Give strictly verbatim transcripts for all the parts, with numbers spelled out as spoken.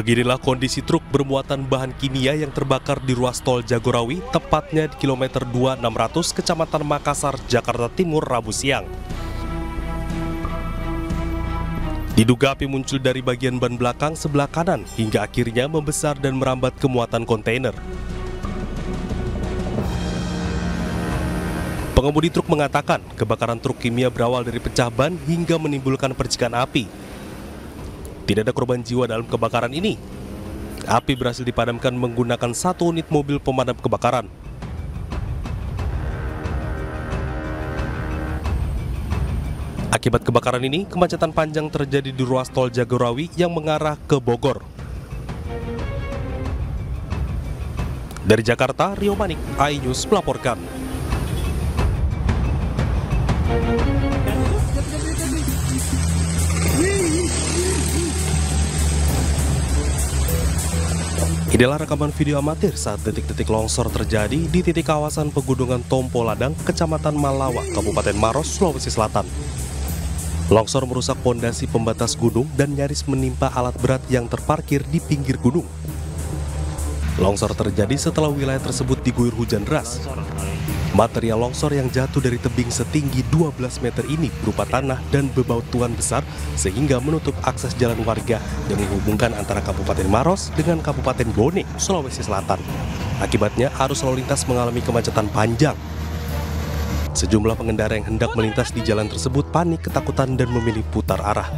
Beginilah kondisi truk bermuatan bahan kimia yang terbakar di ruas tol Jagorawi, tepatnya di kilometer dua enam ratus Kecamatan Makassar, Jakarta Timur, Rabu siang. Diduga api muncul dari bagian ban belakang sebelah kanan hingga akhirnya membesar dan merambat ke muatan kontainer. Pengemudi truk mengatakan kebakaran truk kimia berawal dari pecah ban hingga menimbulkan percikan api. Tidak ada korban jiwa dalam kebakaran ini. Api berhasil dipadamkan menggunakan satu unit mobil pemadam kebakaran. Akibat kebakaran ini, kemacetan panjang terjadi di ruas tol Jagorawi yang mengarah ke Bogor. Dari Jakarta, Rio Manik, iNews melaporkan. Inilah rekaman video amatir saat detik-detik longsor terjadi di titik kawasan pegunungan Tompo Ladang, Kecamatan Malawa, Kabupaten Maros, Sulawesi Selatan. Longsor merusak pondasi pembatas gunung dan nyaris menimpa alat berat yang terparkir di pinggir gunung. Longsor terjadi setelah wilayah tersebut diguyur hujan deras. Material longsor yang jatuh dari tebing setinggi dua belas meter ini berupa tanah dan bebatuan besar sehingga menutup akses jalan warga yang menghubungkan antara Kabupaten Maros dengan Kabupaten Bone, Sulawesi Selatan. Akibatnya arus lalu lintas mengalami kemacetan panjang. Sejumlah pengendara yang hendak melintas di jalan tersebut panik, ketakutan dan memilih putar arah.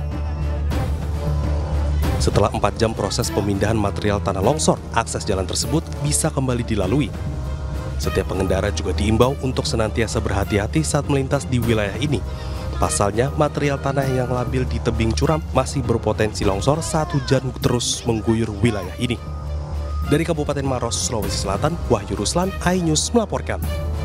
Setelah empat jam proses pemindahan material tanah longsor, akses jalan tersebut bisa kembali dilalui. Setiap pengendara juga diimbau untuk senantiasa berhati-hati saat melintas di wilayah ini. Pasalnya, material tanah yang labil di tebing curam masih berpotensi longsor saat hujan terus mengguyur wilayah ini. Dari Kabupaten Maros, Sulawesi Selatan, Wahyu Ruslan, iNews melaporkan.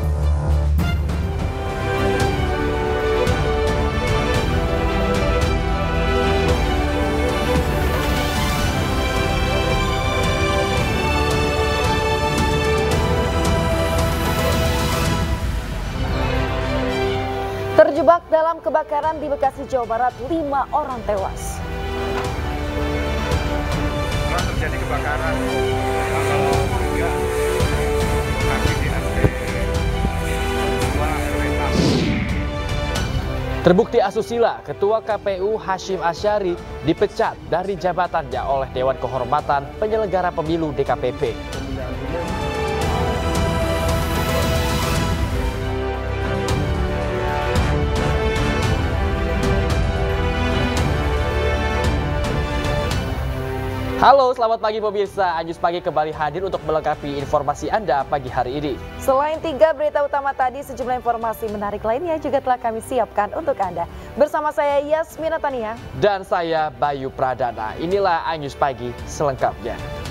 Terjebak dalam kebakaran di Bekasi, Jawa Barat, lima orang tewas. Setelah terjadi kebakaran tanggal tiga kaki di R T dua R W enam. Terbukti asusila, Ketua K P U Hashim Asyari dipecat dari jabatannya oleh Dewan Kehormatan Penyelenggara Pemilu D K P P. Halo, selamat pagi pemirsa. iNews Pagi kembali hadir untuk melengkapi informasi Anda pagi hari ini. Selain tiga berita utama tadi, sejumlah informasi menarik lainnya juga telah kami siapkan untuk Anda. Bersama saya Yasmina Tania. Dan saya Bayu Pradana. Inilah iNews Pagi selengkapnya.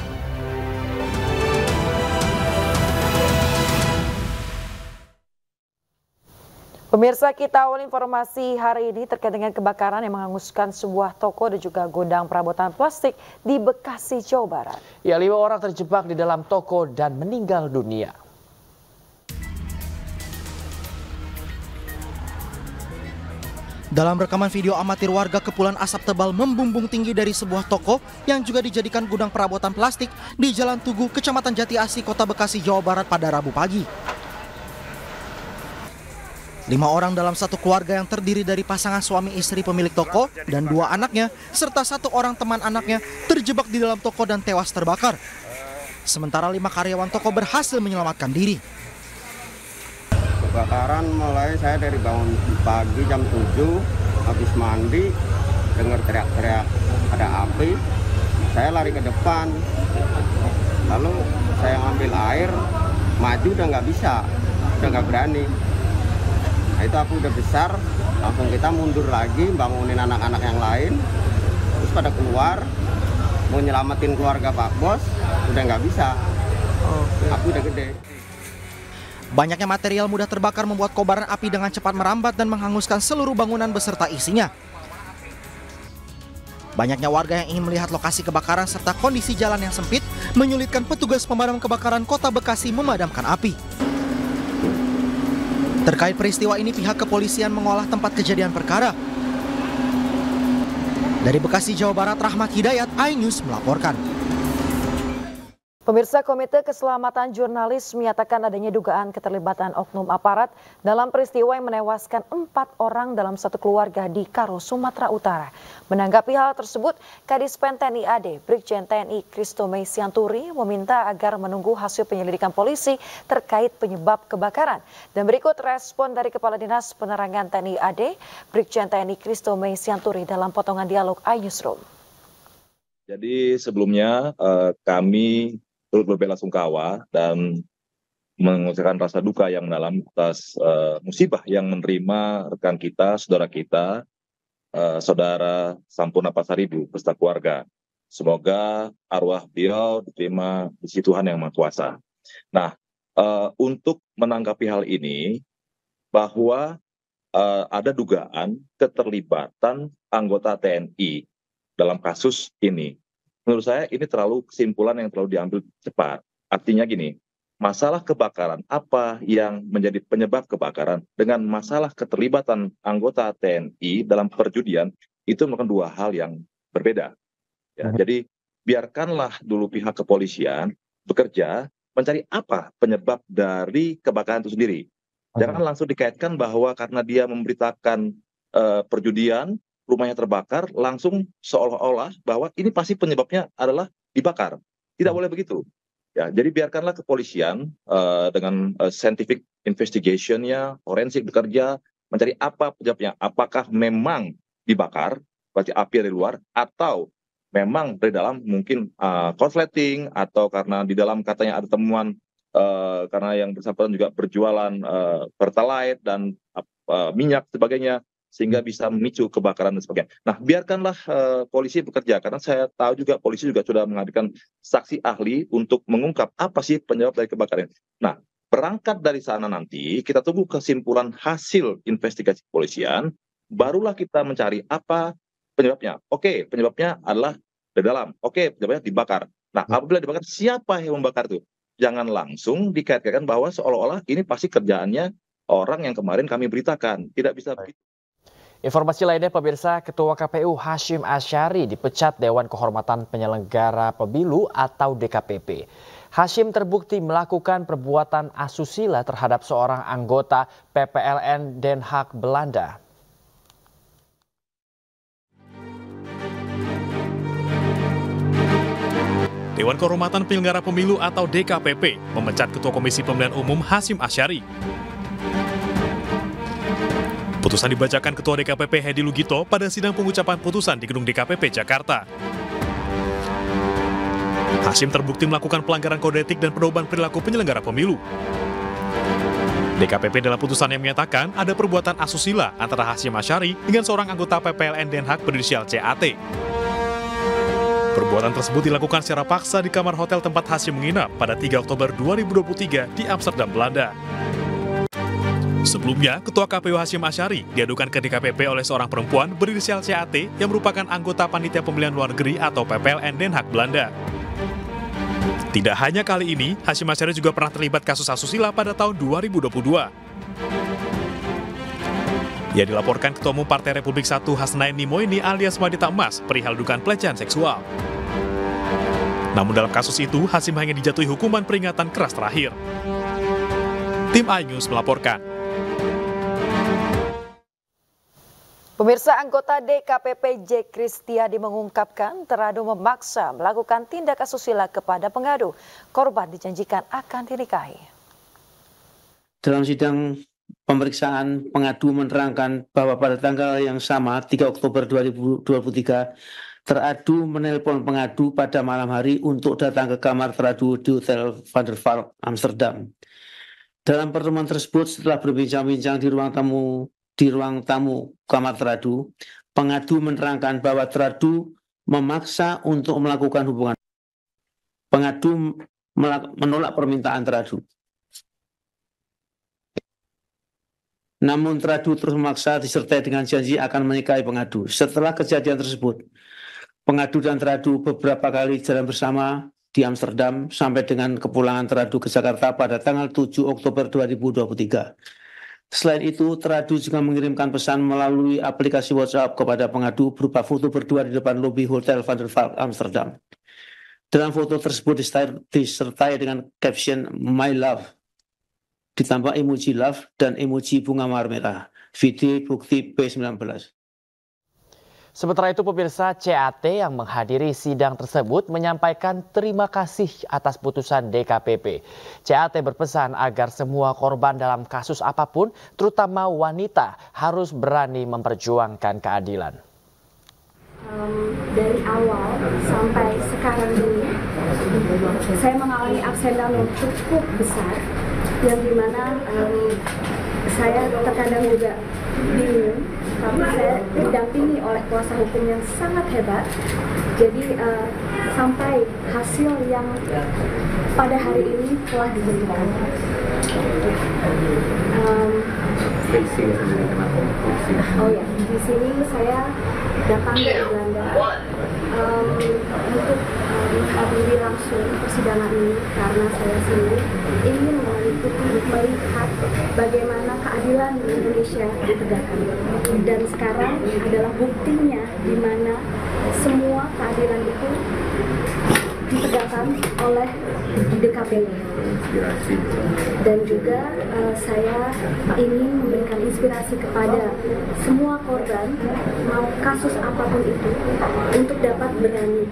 Pemirsa, kita awal informasi hari ini terkait dengan kebakaran yang menghanguskan sebuah toko dan juga gudang perabotan plastik di Bekasi, Jawa Barat. Ya, lima orang terjebak di dalam toko dan meninggal dunia. Dalam rekaman video amatir, warga kepulan asap tebal membumbung tinggi dari sebuah toko yang juga dijadikan gudang perabotan plastik di Jalan Tugu, Kecamatan Jati Asih, Kota Bekasi, Jawa Barat pada Rabu pagi. Lima orang dalam satu keluarga yang terdiri dari pasangan suami istri pemilik toko dan dua anaknya, serta satu orang teman anaknya terjebak di dalam toko dan tewas terbakar. Sementara lima karyawan toko berhasil menyelamatkan diri. Kebakaran mulai saya dari bangun pagi jam tujuh, habis mandi, dengar teriak-teriak ada api. Saya lari ke depan, lalu saya ngambil air, maju udah nggak bisa, udah nggak berani. Nah, itu api udah besar, langsung kita mundur lagi, bangunin anak-anak yang lain, terus pada keluar, mau nyelamatin keluarga Pak Bos, udah nggak bisa, api udah gede. Banyaknya material mudah terbakar membuat kobaran api dengan cepat merambat dan menghanguskan seluruh bangunan beserta isinya. Banyaknya warga yang ingin melihat lokasi kebakaran serta kondisi jalan yang sempit menyulitkan petugas pemadam kebakaran Kota Bekasi memadamkan api. Terkait peristiwa ini, pihak kepolisian mengolah tempat kejadian perkara. Dari Bekasi, Jawa Barat, Rahmat Hidayat, iNews melaporkan. Pemirsa, Komite Keselamatan Jurnalis menyatakan adanya dugaan keterlibatan oknum aparat dalam peristiwa yang menewaskan empat orang dalam satu keluarga di Karo, Sumatera Utara. Menanggapi hal tersebut, Kadispen T N I A D, Brigjen T N I Christomay Sianturi meminta agar menunggu hasil penyelidikan polisi terkait penyebab kebakaran. Dan berikut respon dari Kepala Dinas Penerangan T N I A D, Brigjen T N I Christomay Sianturi dalam potongan dialog iNewsroom. Jadi sebelumnya eh, kami turut berbelasungkawa dan mengucapkan rasa duka yang mendalam atas uh, musibah yang menerima rekan kita, saudara kita, uh, saudara Sampurna Pasaribu beserta keluarga. Semoga arwah beliau diterima di sisi Tuhan Yang Maha Kuasa. Nah, uh, untuk menanggapi hal ini, bahwa uh, ada dugaan keterlibatan anggota T N I dalam kasus ini. Menurut saya ini terlalu kesimpulan yang terlalu diambil cepat. Artinya gini, masalah kebakaran, apa yang menjadi penyebab kebakaran dengan masalah keterlibatan anggota T N I dalam perjudian, itu merupakan dua hal yang berbeda. Ya, hmm. Jadi biarkanlah dulu pihak kepolisian bekerja mencari apa penyebab dari kebakaran itu sendiri. Jangan hmm. langsung dikaitkan bahwa karena dia memberitakan uh, perjudian, rumahnya terbakar, langsung seolah-olah bahwa ini pasti penyebabnya adalah dibakar. Tidak boleh begitu. Ya, jadi biarkanlah kepolisian uh, dengan uh, scientific investigation-nya, forensik bekerja, mencari apa penyebabnya. Apakah memang dibakar, berarti api dari luar, atau memang dari dalam mungkin uh, korsleting, atau karena di dalam katanya ada temuan uh, karena yang bersangkutan juga berjualan uh, pertalite dan uh, minyak sebagainya, sehingga bisa memicu kebakaran dan sebagainya. Nah, biarkanlah uh, polisi bekerja, karena saya tahu juga polisi juga sudah menghadirkan saksi ahli untuk mengungkap apa sih penyebab dari kebakaran. Nah, berangkat dari sana nanti, kita tunggu kesimpulan hasil investigasi kepolisian, barulah kita mencari apa penyebabnya. Oke, penyebabnya adalah dari dalam. Oke, penyebabnya dibakar. Nah, apabila dibakar, siapa yang membakar itu? Jangan langsung dikaitkan bahwa seolah-olah ini pasti kerjaannya orang yang kemarin kami beritakan. Tidak bisa begitu. Informasi lainnya, pemirsa, Ketua K P U Hashim Asyari dipecat Dewan Kehormatan Penyelenggara Pemilu atau D K P P. Hashim terbukti melakukan perbuatan asusila terhadap seorang anggota P P L N Den Haag Belanda. Dewan Kehormatan Penyelenggara Pemilu atau D K P P memecat Ketua Komisi Pemilihan Umum Hashim Asyari. Putusan dibacakan Ketua D K P P Hedi Lugito pada sidang pengucapan putusan di Gedung D K P P Jakarta. Hashim terbukti melakukan pelanggaran kode etik dan perubahan perilaku penyelenggara pemilu. D K P P dalam putusannya menyatakan ada perbuatan asusila antara Hashim Asyari dengan seorang anggota P P L N Den Haag berinisial C A T. Perbuatan tersebut dilakukan secara paksa di kamar hotel tempat Hashim menginap pada tiga Oktober dua ribu dua puluh tiga di Amsterdam, Belanda. Sebelumnya, Ketua K P U Hashim Asyari diadukan ke D K P P oleh seorang perempuan berinisial C A T yang merupakan anggota Panitia Pemilihan Luar Negeri atau P P L N Den Haag Belanda. Tidak hanya kali ini, Hashim Asyari juga pernah terlibat kasus asusila pada tahun dua ribu dua puluh dua. Ia dilaporkan Ketua Umum Partai Republik satu Hasnaini Moini alias Wanita Emas perihal dugaan pelecehan seksual. Namun dalam kasus itu, Hashim hanya dijatuhi hukuman peringatan keras terakhir. Tim iNews melaporkan. Pemirsa, anggota D K P P J Kristiadi mengungkapkan teradu memaksa melakukan tindak asusila kepada pengadu. Korban dijanjikan akan dinikahi. Dalam sidang pemeriksaan, pengadu menerangkan bahwa pada tanggal yang sama, tiga Oktober dua ribu dua puluh tiga, teradu menelpon pengadu pada malam hari untuk datang ke kamar teradu di Hotel Van der Valk, Amsterdam. Dalam pertemuan tersebut, setelah berbincang-bincang di ruang tamu di ruang tamu kamar teradu, pengadu menerangkan bahwa teradu memaksa untuk melakukan hubungan. Pengadu menolak permintaan teradu. Namun teradu terus memaksa disertai dengan janji akan menikahi pengadu. Setelah kejadian tersebut, pengadu dan teradu beberapa kali jalan bersama di Amsterdam sampai dengan kepulangan teradu ke Jakarta pada tanggal tujuh Oktober dua ribu dua puluh tiga. Selain itu, teradu juga mengirimkan pesan melalui aplikasi WhatsApp kepada pengadu berupa foto berdua di depan lobi Hotel Van der Valk, Amsterdam. Dalam foto tersebut disertai dengan caption My Love, ditambah emoji love dan emoji bunga mawar merah. Video bukti P sembilan belas. Sementara itu pemirsa, C A T yang menghadiri sidang tersebut menyampaikan terima kasih atas putusan D K P P. C A T berpesan agar semua korban dalam kasus apapun, terutama wanita, harus berani memperjuangkan keadilan. Um, dari awal sampai sekarang ini, saya mengalami ups and down yang cukup besar, yang dimana um, saya terkadang juga bingung, tapi saya didampingi oleh kuasa hukum yang sangat hebat. Jadi uh, sampai hasil yang pada hari ini telah diberikan. Um, oh ya, di sini saya datang dari Belanda um, untuk um, menghadiri langsung persidangan ini karena saya sendiri ingin mengikuti melihat bagaimana keadilan di Indonesia ditegakkan, dan sekarang adalah buktinya di mana semua keadilan itu ditegakkan oleh D K P P. Dan juga uh, saya ingin memberikan inspirasi kepada semua korban, mau kasus apapun itu, untuk dapat berani,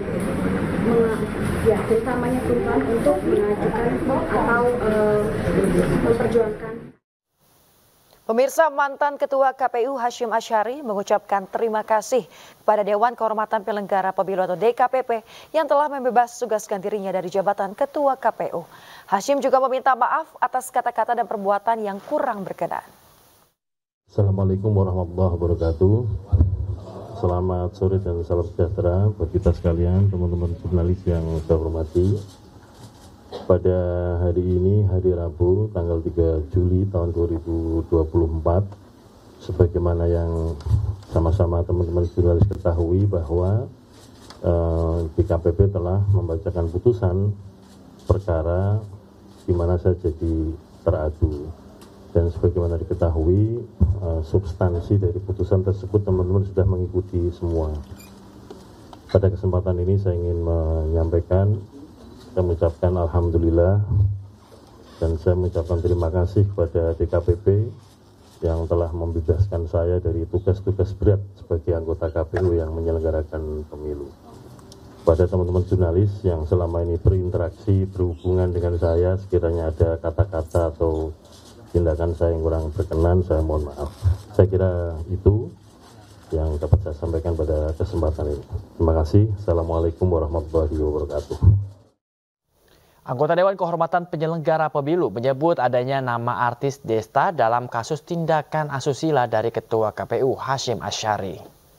ya terutamanya perempuan, untuk mengajukan atau uh, memperjuangkan. Pemirsa, mantan Ketua K P U Hasyim Asyari mengucapkan terima kasih kepada Dewan Kehormatan Penyelenggara Pemilu atau D K P P yang telah membebas tugaskan dirinya dari jabatan Ketua K P U. Hasyim juga meminta maaf atas kata-kata dan perbuatan yang kurang berkenan. Assalamualaikum warahmatullahi wabarakatuh. Selamat sore dan salam sejahtera bagi kita sekalian, teman-teman jurnalis yang saya hormati. Pada hari ini, hari Rabu, tanggal tiga Juli tahun dua ribu dua puluh empat, sebagaimana yang sama-sama teman-teman jurnalis ketahui bahwa eh, D K P P telah membacakan putusan perkara di mana saya jadi teradu. Dan sebagaimana diketahui, eh, substansi dari putusan tersebut teman-teman sudah mengikuti semua. Pada kesempatan ini saya ingin menyampaikan, saya mengucapkan Alhamdulillah dan saya mengucapkan terima kasih kepada D K P P yang telah membebaskan saya dari tugas-tugas berat sebagai anggota K P U yang menyelenggarakan pemilu. Pada teman-teman jurnalis yang selama ini berinteraksi, berhubungan dengan saya, sekiranya ada kata-kata atau tindakan saya yang kurang berkenan, saya mohon maaf. Saya kira itu yang dapat saya sampaikan pada kesempatan ini. Terima kasih. Assalamualaikum warahmatullahi wabarakatuh. Anggota Dewan Kehormatan Penyelenggara Pemilu menyebut adanya nama artis Desta dalam kasus tindakan asusila dari Ketua K P U Hasyim Asyari.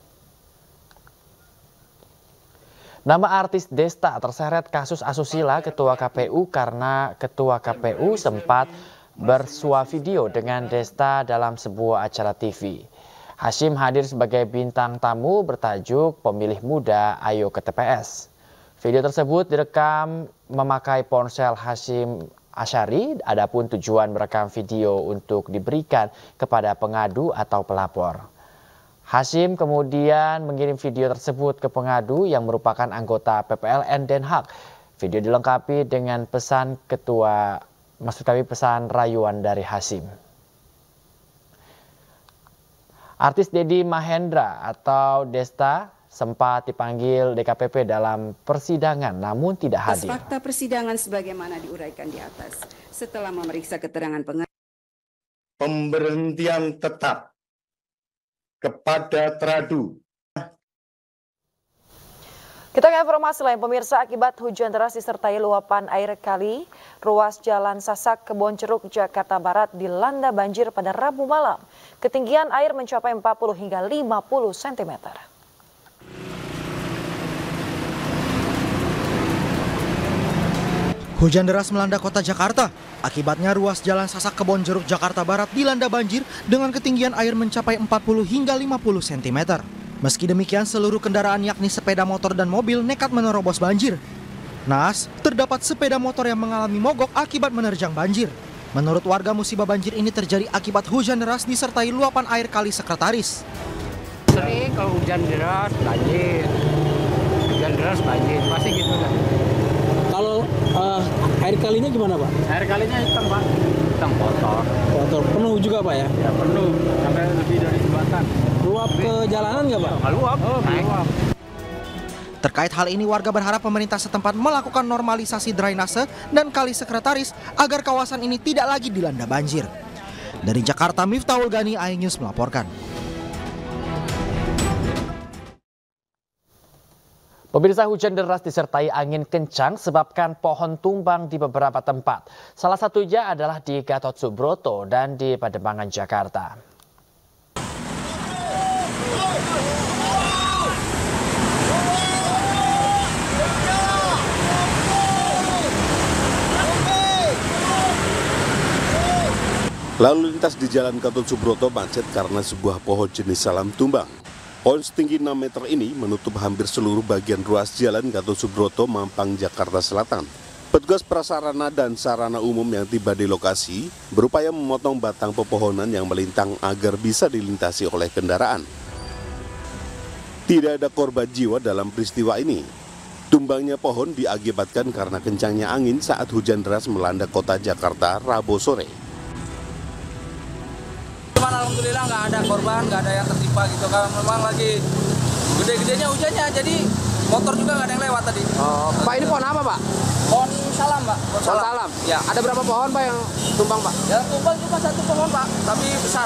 Nama artis Desta terseret kasus asusila Ketua K P U karena Ketua K P U sempat bersua video dengan Desta dalam sebuah acara T V. Hasyim hadir sebagai bintang tamu bertajuk Pemilih Muda Ayo ke T P S. Video tersebut direkam memakai ponsel Hasyim Asyari, adapun tujuan merekam video untuk diberikan kepada pengadu atau pelapor. Hasyim kemudian mengirim video tersebut ke pengadu yang merupakan anggota P P L N Den Haag. Video dilengkapi dengan pesan ketua, maksud kami pesan rayuan dari Hasyim. Artis Dedi Mahendra atau Desta sempat dipanggil D K P P dalam persidangan namun tidak hadir. Fakta persidangan sebagaimana diuraikan di atas, setelah memeriksa keterangan pengacara, pemberhentian tetap kepada teradu. Kita ke informasi lain, pemirsa. Akibat hujan deras disertai luapan air kali, ruas Jalan Sasak Kebonjeruk Jakarta Barat dilanda banjir pada Rabu malam. Ketinggian air mencapai empat puluh hingga lima puluh sentimeter. Hujan deras melanda kota Jakarta. Akibatnya ruas Jalan Sasak Kebonjeruk Jakarta Barat dilanda banjir dengan ketinggian air mencapai empat puluh hingga lima puluh sentimeter. Meski demikian, seluruh kendaraan yakni sepeda motor dan mobil nekat menerobos banjir. Naas, terdapat sepeda motor yang mengalami mogok akibat menerjang banjir. Menurut warga, musibah banjir ini terjadi akibat hujan deras disertai luapan air kali Sekretaris. Sering kalau hujan deras banjir, hujan deras banjir, pasti gitu kan. Untuk uh, air kalinya gimana Pak? Air kalinya hitam Pak, hitam kotor. Kotor, penuh juga Pak ya? Ya penuh, sampai lebih dari jembatan. Luap ke jalanan nggak Pak? Luap, oh, luap. Terkait hal ini, warga berharap pemerintah setempat melakukan normalisasi drainase dan kali sekretaris agar kawasan ini tidak lagi dilanda banjir. Dari Jakarta, Miftahul Gani, iNews melaporkan. Pemirsa, hujan deras disertai angin kencang sebabkan pohon tumbang di beberapa tempat. Salah satunya adalah di Gatot Subroto dan di Pademangan, Jakarta. Lalu lintas di Jalan Gatot Subroto macet karena sebuah pohon jenis salam tumbang. Pohon setinggi enam meter ini menutup hampir seluruh bagian ruas Jalan Gatot Subroto, Mampang, Jakarta Selatan. Petugas prasarana dan sarana umum yang tiba di lokasi berupaya memotong batang pepohonan yang melintang agar bisa dilintasi oleh kendaraan. Tidak ada korban jiwa dalam peristiwa ini. Tumbangnya pohon diakibatkan karena kencangnya angin saat hujan deras melanda kota Jakarta Rabu sore. Alhamdulillah nggak ada korban, nggak ada yang tertimpa gitu kan. Memang lagi gede-gedenya hujannya, jadi motor juga nggak ada yang lewat tadi. Oh, Pak, ini pohon apa Pak? Pohon salam Pak. Pohon salam. salam. Ya. Ada berapa pohon Pak yang tumbang Pak? Ya tumbang cuma satu pohon Pak, tapi besar.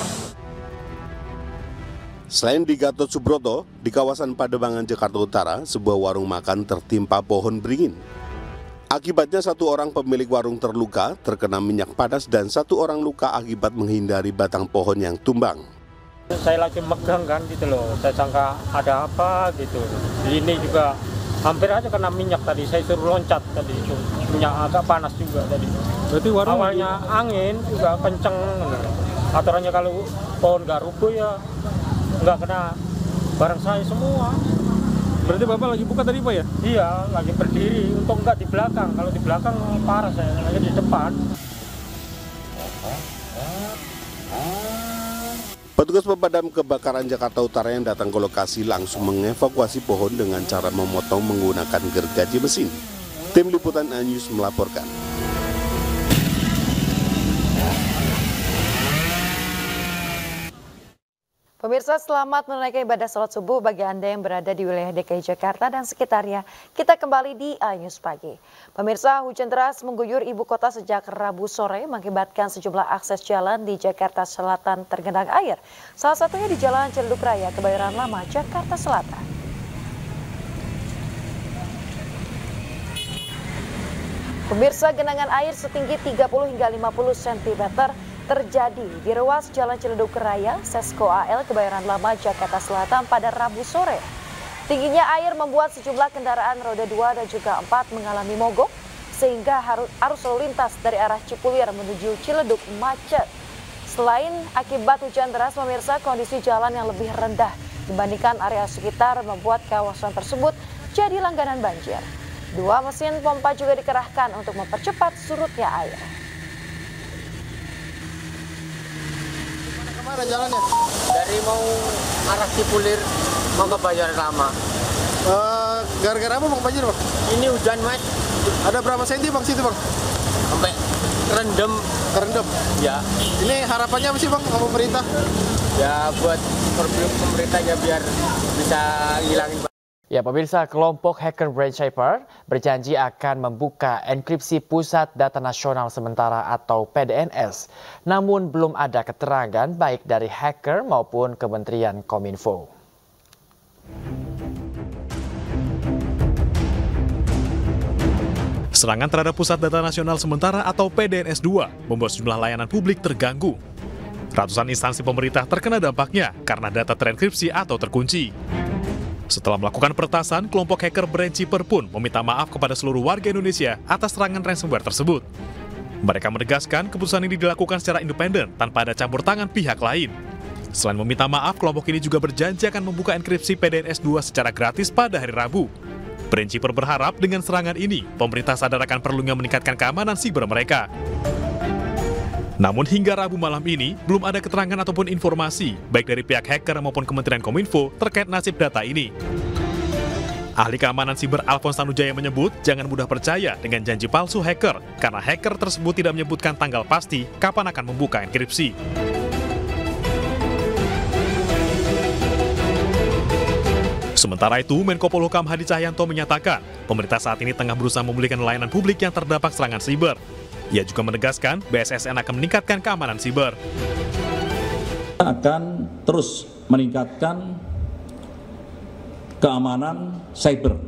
Selain di Gatot Subroto, di kawasan Pademangan, Jakarta Utara, sebuah warung makan tertimpa pohon beringin. Akibatnya satu orang pemilik warung terluka, terkena minyak panas, dan satu orang luka akibat menghindari batang pohon yang tumbang. Saya lagi megang kan gitu loh, saya sangka ada apa gitu. Ini juga hampir aja kena minyak tadi, saya suruh loncat tadi itu. Minyak agak panas juga tadi. Berarti warung awalnya itu... angin juga kenceng. Aturannya kalau pohon nggak rubuh ya nggak kena barang saya semua. Berarti Bapak lagi buka tadi Pak ya? Iya, lagi berdiri, untuk nggak di belakang. Kalau di belakang parah saya, lagi di depan. Petugas pemadam kebakaran Jakarta Utara yang datang ke lokasi langsung mengevakuasi pohon dengan cara memotong menggunakan gergaji mesin. Tim Liputan iNews melaporkan. Pemirsa, selamat menunaikan ibadah sholat subuh bagi Anda yang berada di wilayah D K I Jakarta dan sekitarnya. Kita kembali di iNews Pagi. Pemirsa, hujan deras mengguyur ibu kota sejak Rabu sore mengakibatkan sejumlah akses jalan di Jakarta Selatan tergenang air. Salah satunya di Jalan Ciledug Raya, Kebayoran Lama, Jakarta Selatan. Pemirsa, genangan air setinggi tiga puluh hingga lima puluh sentimeter terjadi di ruas Jalan Ciledug Raya, Sesko A L, Kebayoran Lama, Jakarta Selatan pada Rabu sore. Tingginya air membuat sejumlah kendaraan roda dua dan juga empat mengalami mogok, sehingga arus lalu lintas dari arah Cipulir menuju Ciledug macet. Selain akibat hujan deras, pemirsa, kondisi jalan yang lebih rendah dibandingkan area sekitar membuat kawasan tersebut jadi langganan banjir. Dua mesin pompa juga dikerahkan untuk mempercepat surutnya air. Mana jalannya? Dari mau arah Cipulir mau ke Kebayoran Lama. Uh, Gara-gara apa Bang banjir Bang? Ini hujan Mas. Ada berapa senti Bang situ Bang? Sampai kerendam. Kerendam? Ya. Ini harapannya apa sih Bang sama pemerintah? Ya buat pemerintahnya biar bisa ngilangin. Ya, pemirsa, kelompok hacker Brain Shaper berjanji akan membuka enkripsi Pusat Data Nasional Sementara atau P D N S. Namun belum ada keterangan baik dari hacker maupun Kementerian Kominfo. Serangan terhadap Pusat Data Nasional Sementara atau P D N S dua membuat sejumlah layanan publik terganggu. Ratusan instansi pemerintah terkena dampaknya karena data terenkripsi atau terkunci. Setelah melakukan peretasan, kelompok hacker Brain Shaper pun meminta maaf kepada seluruh warga Indonesia atas serangan ransomware tersebut. Mereka menegaskan keputusan ini dilakukan secara independen tanpa ada campur tangan pihak lain. Selain meminta maaf, kelompok ini juga berjanji akan membuka enkripsi P D N S dua secara gratis pada hari Rabu. Brain Shaper berharap dengan serangan ini, pemerintah sadar akan perlunya meningkatkan keamanan siber mereka. Namun hingga Rabu malam ini, belum ada keterangan ataupun informasi, baik dari pihak hacker maupun Kementerian Kominfo terkait nasib data ini. Ahli keamanan siber Alphonse Tanujaya menyebut jangan mudah percaya dengan janji palsu hacker, karena hacker tersebut tidak menyebutkan tanggal pasti kapan akan membuka enkripsi. Sementara itu, Menko Polhukam Hadi Cahyanto menyatakan, pemerintah saat ini tengah berusaha memulihkan layanan publik yang terdampak serangan siber. Ia juga menegaskan B S S N akan meningkatkan keamanan siber. Kita akan terus meningkatkan keamanan cyber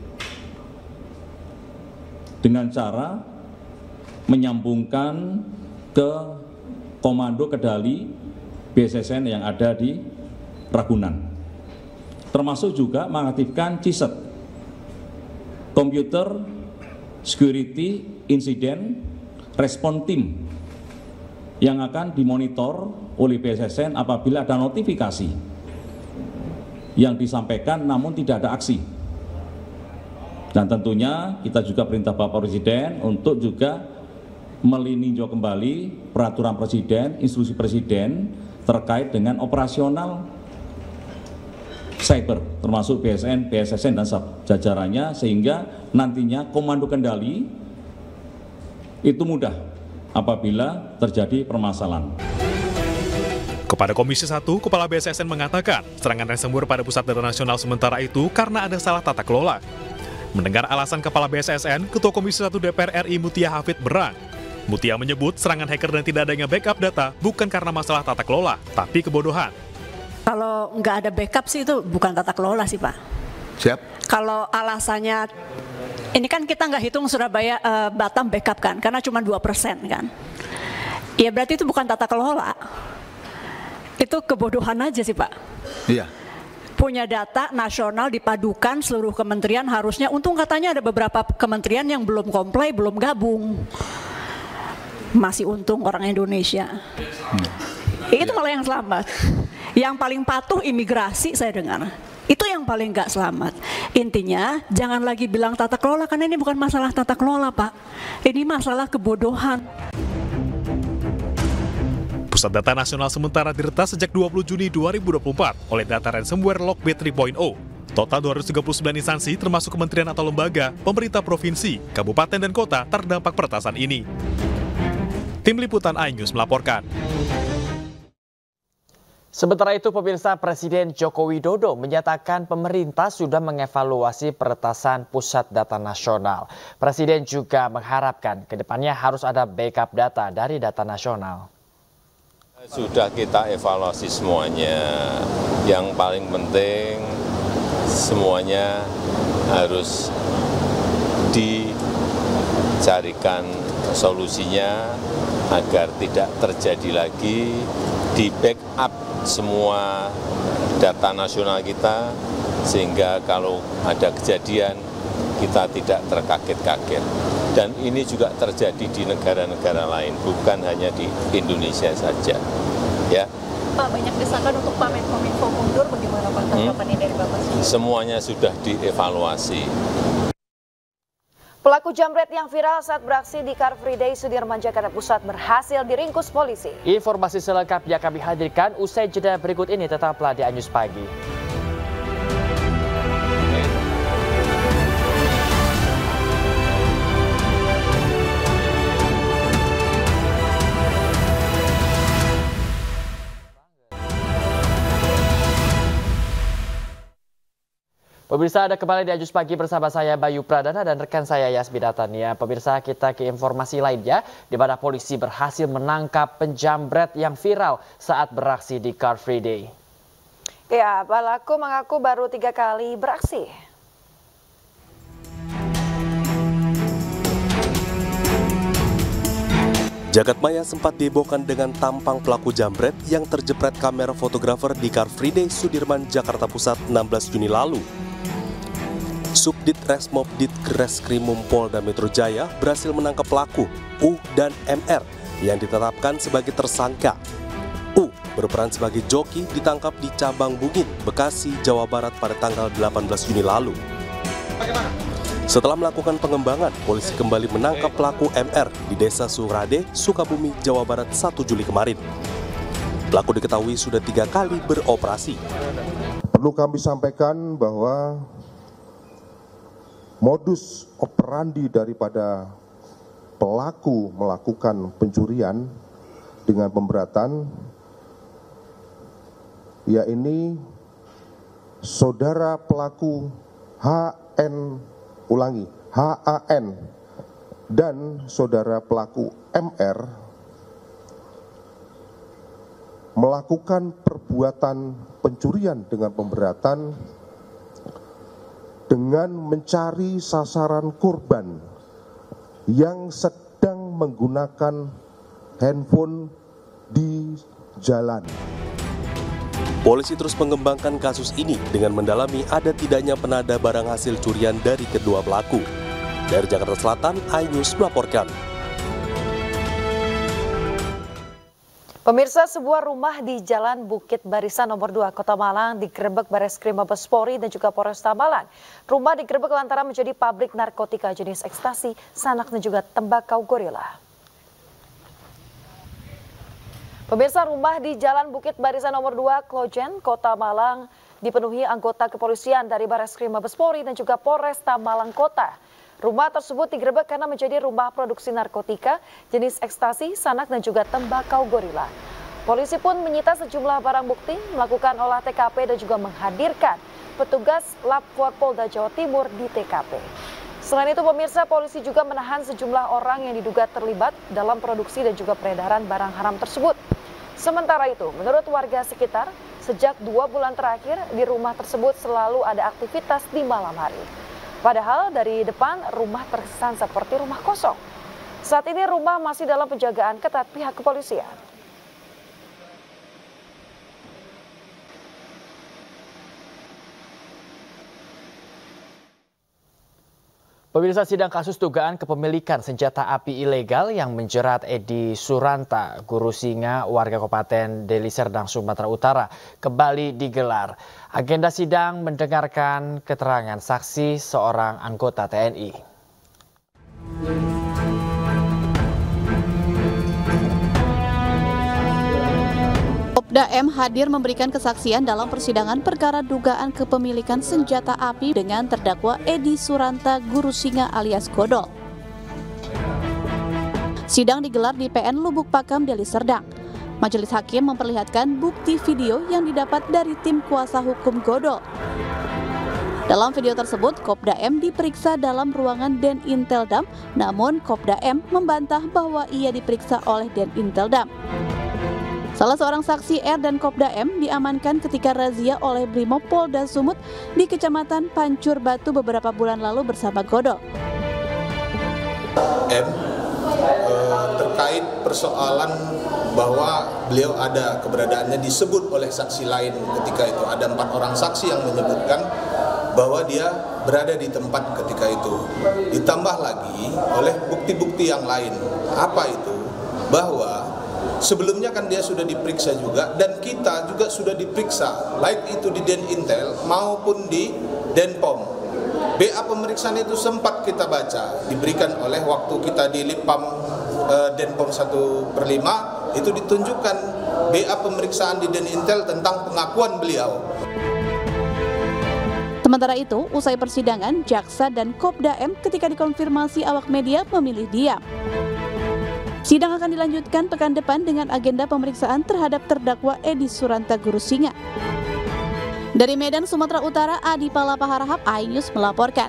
dengan cara menyambungkan ke komando kendali B S S N yang ada di Ragunan, termasuk juga mengaktifkan C I S E T, Computer Security Incident Response Team, yang akan dimonitor oleh B S S N apabila ada notifikasi yang disampaikan namun tidak ada aksi. Dan tentunya kita juga perintah Bapak Presiden untuk juga meninjau kembali peraturan Presiden, instruksi Presiden terkait dengan operasional cyber, termasuk B S N, B S S N dan jajarannya, sehingga nantinya komando kendali itu mudah apabila terjadi permasalahan. Kepada Komisi satu, Kepala B S S N mengatakan serangan ransomware pada Pusat Data Nasional sementara itu karena ada salah tata kelola. Mendengar alasan Kepala B S S N, Ketua Komisi satu D P R R I Mutia Hafid berang. Mutia menyebut serangan hacker dan tidak adanya backup data bukan karena masalah tata kelola, tapi kebodohan. Kalau nggak ada backup sih itu bukan tata kelola sih Pak. Siap. Kalau alasannya, ini kan kita nggak hitung Surabaya uh, Batam backup kan, karena cuma dua persen kan. Ya berarti itu bukan tata kelola. Itu kebodohan aja sih Pak. Iya. Punya data nasional dipadukan seluruh kementerian harusnya, untung katanya ada beberapa kementerian yang belum comply, belum gabung. Masih untung orang Indonesia. Hmm. Itu malah yang selamat. Yang paling patuh imigrasi saya dengar. Itu yang paling nggak selamat. Intinya jangan lagi bilang tata kelola, karena ini bukan masalah tata kelola Pak. Ini masalah kebodohan. Pusat Data Nasional sementara diretas sejak dua puluh Juni dua ribu dua puluh empat oleh data ransomware Lockbit tiga titik nol. Total dua ratus tiga puluh sembilan instansi termasuk kementerian atau lembaga, pemerintah provinsi, kabupaten dan kota terdampak peretasan ini. Tim Liputan iNews melaporkan. Sementara itu, pemirsa, Presiden Joko Widodo menyatakan pemerintah sudah mengevaluasi peretasan Pusat Data Nasional. Presiden juga mengharapkan kedepannya harus ada backup data dari data nasional. Sudah kita evaluasi semuanya. Yang paling penting semuanya harus dicarikan solusinya agar tidak terjadi lagi, di backup semua data nasional kita sehingga kalau ada kejadian kita tidak terkaget-kaget. Dan ini juga terjadi di negara-negara lain, bukan hanya di Indonesia saja. Ya. Pak, banyak desakan untuk Pak Menkominfo mundur, bagaimana Pak tanggapannya hmm? dari Bapak? Semuanya sudah dievaluasi. Pelaku jambret yang viral saat beraksi di Car Free Day Sudirman Jakarta Pusat berhasil diringkus polisi. Informasi selengkapnya kami hadirkan usai jeda berikut ini, tetaplah di iNews Pagi. Pemirsa, ada kembali di iNews Pagi bersama saya Bayu Pradana dan rekan saya Yasmin Atania. Pemirsa, kita ke informasi lainnya, di mana polisi berhasil menangkap penjambret yang viral saat beraksi di Car Free Day. Ya, pelaku mengaku baru tiga kali beraksi. Jagadmaya sempat dihebohkan dengan tampang pelaku jambret yang terjepret kamera fotografer di Car Free Day Sudirman Jakarta Pusat enam belas Juni lalu. Subdit Resmob Ditreskrimum Polda Metro Jaya berhasil menangkap pelaku U dan M R yang ditetapkan sebagai tersangka. U berperan sebagai joki ditangkap di Cabang Bungin, Bekasi, Jawa Barat pada tanggal delapan belas Juni lalu. Setelah melakukan pengembangan, polisi kembali menangkap pelaku M R di Desa Surade, Sukabumi, Jawa Barat satu Juli kemarin. Pelaku diketahui sudah tiga kali beroperasi. Perlu kami sampaikan bahwa modus operandi daripada pelaku melakukan pencurian dengan pemberatan, yakni saudara pelaku H N, ulangi, H A N dan saudara pelaku M R melakukan perbuatan pencurian dengan pemberatan dengan mencari sasaran korban yang sedang menggunakan handphone di jalan. Polisi terus mengembangkan kasus ini dengan mendalami ada tidaknya penada barang hasil curian dari kedua pelaku. Dari Jakarta Selatan, iNews melaporkan. Pemirsa, sebuah rumah di Jalan Bukit Barisan nomor dua Kota Malang digerebek Bareskrim Mabes Polri dan juga Polresta Malang. Rumah digerebek lantaran menjadi pabrik narkotika jenis ekstasi, sanak dan juga tembakau gorila. Pemirsa, rumah di Jalan Bukit Barisan nomor dua Klojen, Kota Malang dipenuhi anggota kepolisian dari Bareskrim Mabes Polri dan juga Polresta Malang Kota. Rumah tersebut digerebek karena menjadi rumah produksi narkotika jenis ekstasi, sanak dan juga tembakau gorila. Polisi pun menyita sejumlah barang bukti, melakukan olah T K P dan juga menghadirkan petugas Lab empat Polda Jawa Timur di T K P. Selain itu, pemirsa, polisi juga menahan sejumlah orang yang diduga terlibat dalam produksi dan juga peredaran barang haram tersebut. Sementara itu, menurut warga sekitar, sejak dua bulan terakhir di rumah tersebut selalu ada aktivitas di malam hari. Padahal dari depan rumah terkesan seperti rumah kosong. Saat ini rumah masih dalam penjagaan ketat pihak kepolisian. Pemirsa, sidang kasus dugaan kepemilikan senjata api ilegal yang menjerat Edi Suranta, guru singa warga Kabupaten Deli Serdang, Sumatera Utara, kembali digelar. Agenda sidang mendengarkan keterangan saksi seorang anggota T N I. Kopda M hadir memberikan kesaksian dalam persidangan perkara dugaan kepemilikan senjata api dengan terdakwa Edi Suranta, guru singa alias Godol. Sidang digelar di P N Lubuk Pakam, Deli Serdang. Majelis hakim memperlihatkan bukti video yang didapat dari tim kuasa hukum Godol. Dalam video tersebut, Kopda M diperiksa dalam ruangan Den Inteldam, namun Kopda M membantah bahwa ia diperiksa oleh Den Inteldam. Salah seorang saksi R dan Kopda M diamankan ketika razia oleh Brimob Polda Sumut di Kecamatan Pancur Batu beberapa bulan lalu bersama Godol. M eh, terkait persoalan bahwa beliau ada keberadaannya disebut oleh saksi lain ketika itu. Ada empat orang saksi yang menyebutkan bahwa dia berada di tempat ketika itu. Ditambah lagi oleh bukti-bukti yang lain. Apa itu? Bahwa sebelumnya kan dia sudah diperiksa juga dan kita juga sudah diperiksa, baik itu di Den Intel maupun di Denpom. B A pemeriksaan itu sempat kita baca, diberikan oleh waktu kita di Lipam eh, Denpom satu per lima, itu ditunjukkan B A pemeriksaan di Den Intel tentang pengakuan beliau. Sementara itu, usai persidangan, jaksa dan Kopda M ketika dikonfirmasi awak media memilih diam. Sidang akan dilanjutkan pekan depan dengan agenda pemeriksaan terhadap terdakwa Edi Suranta, guru singa. Dari Medan, Sumatera Utara, Adi Palapa Harahap, iNews melaporkan.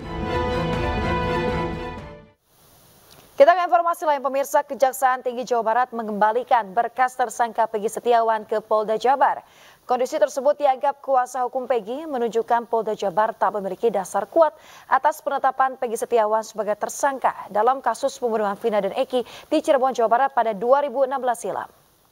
Kita ke informasi lain, pemirsa. Kejaksaan Tinggi Jawa Barat mengembalikan berkas tersangka Peggy Setiawan ke Polda Jabar. Kondisi tersebut dianggap kuasa hukum Peggy menunjukkan Polda Jabar tak memiliki dasar kuat atas penetapan Peggy Setiawan sebagai tersangka dalam kasus pembunuhan Vina dan Eki di Cirebon, Jawa Barat pada dua ribu enam belas silam.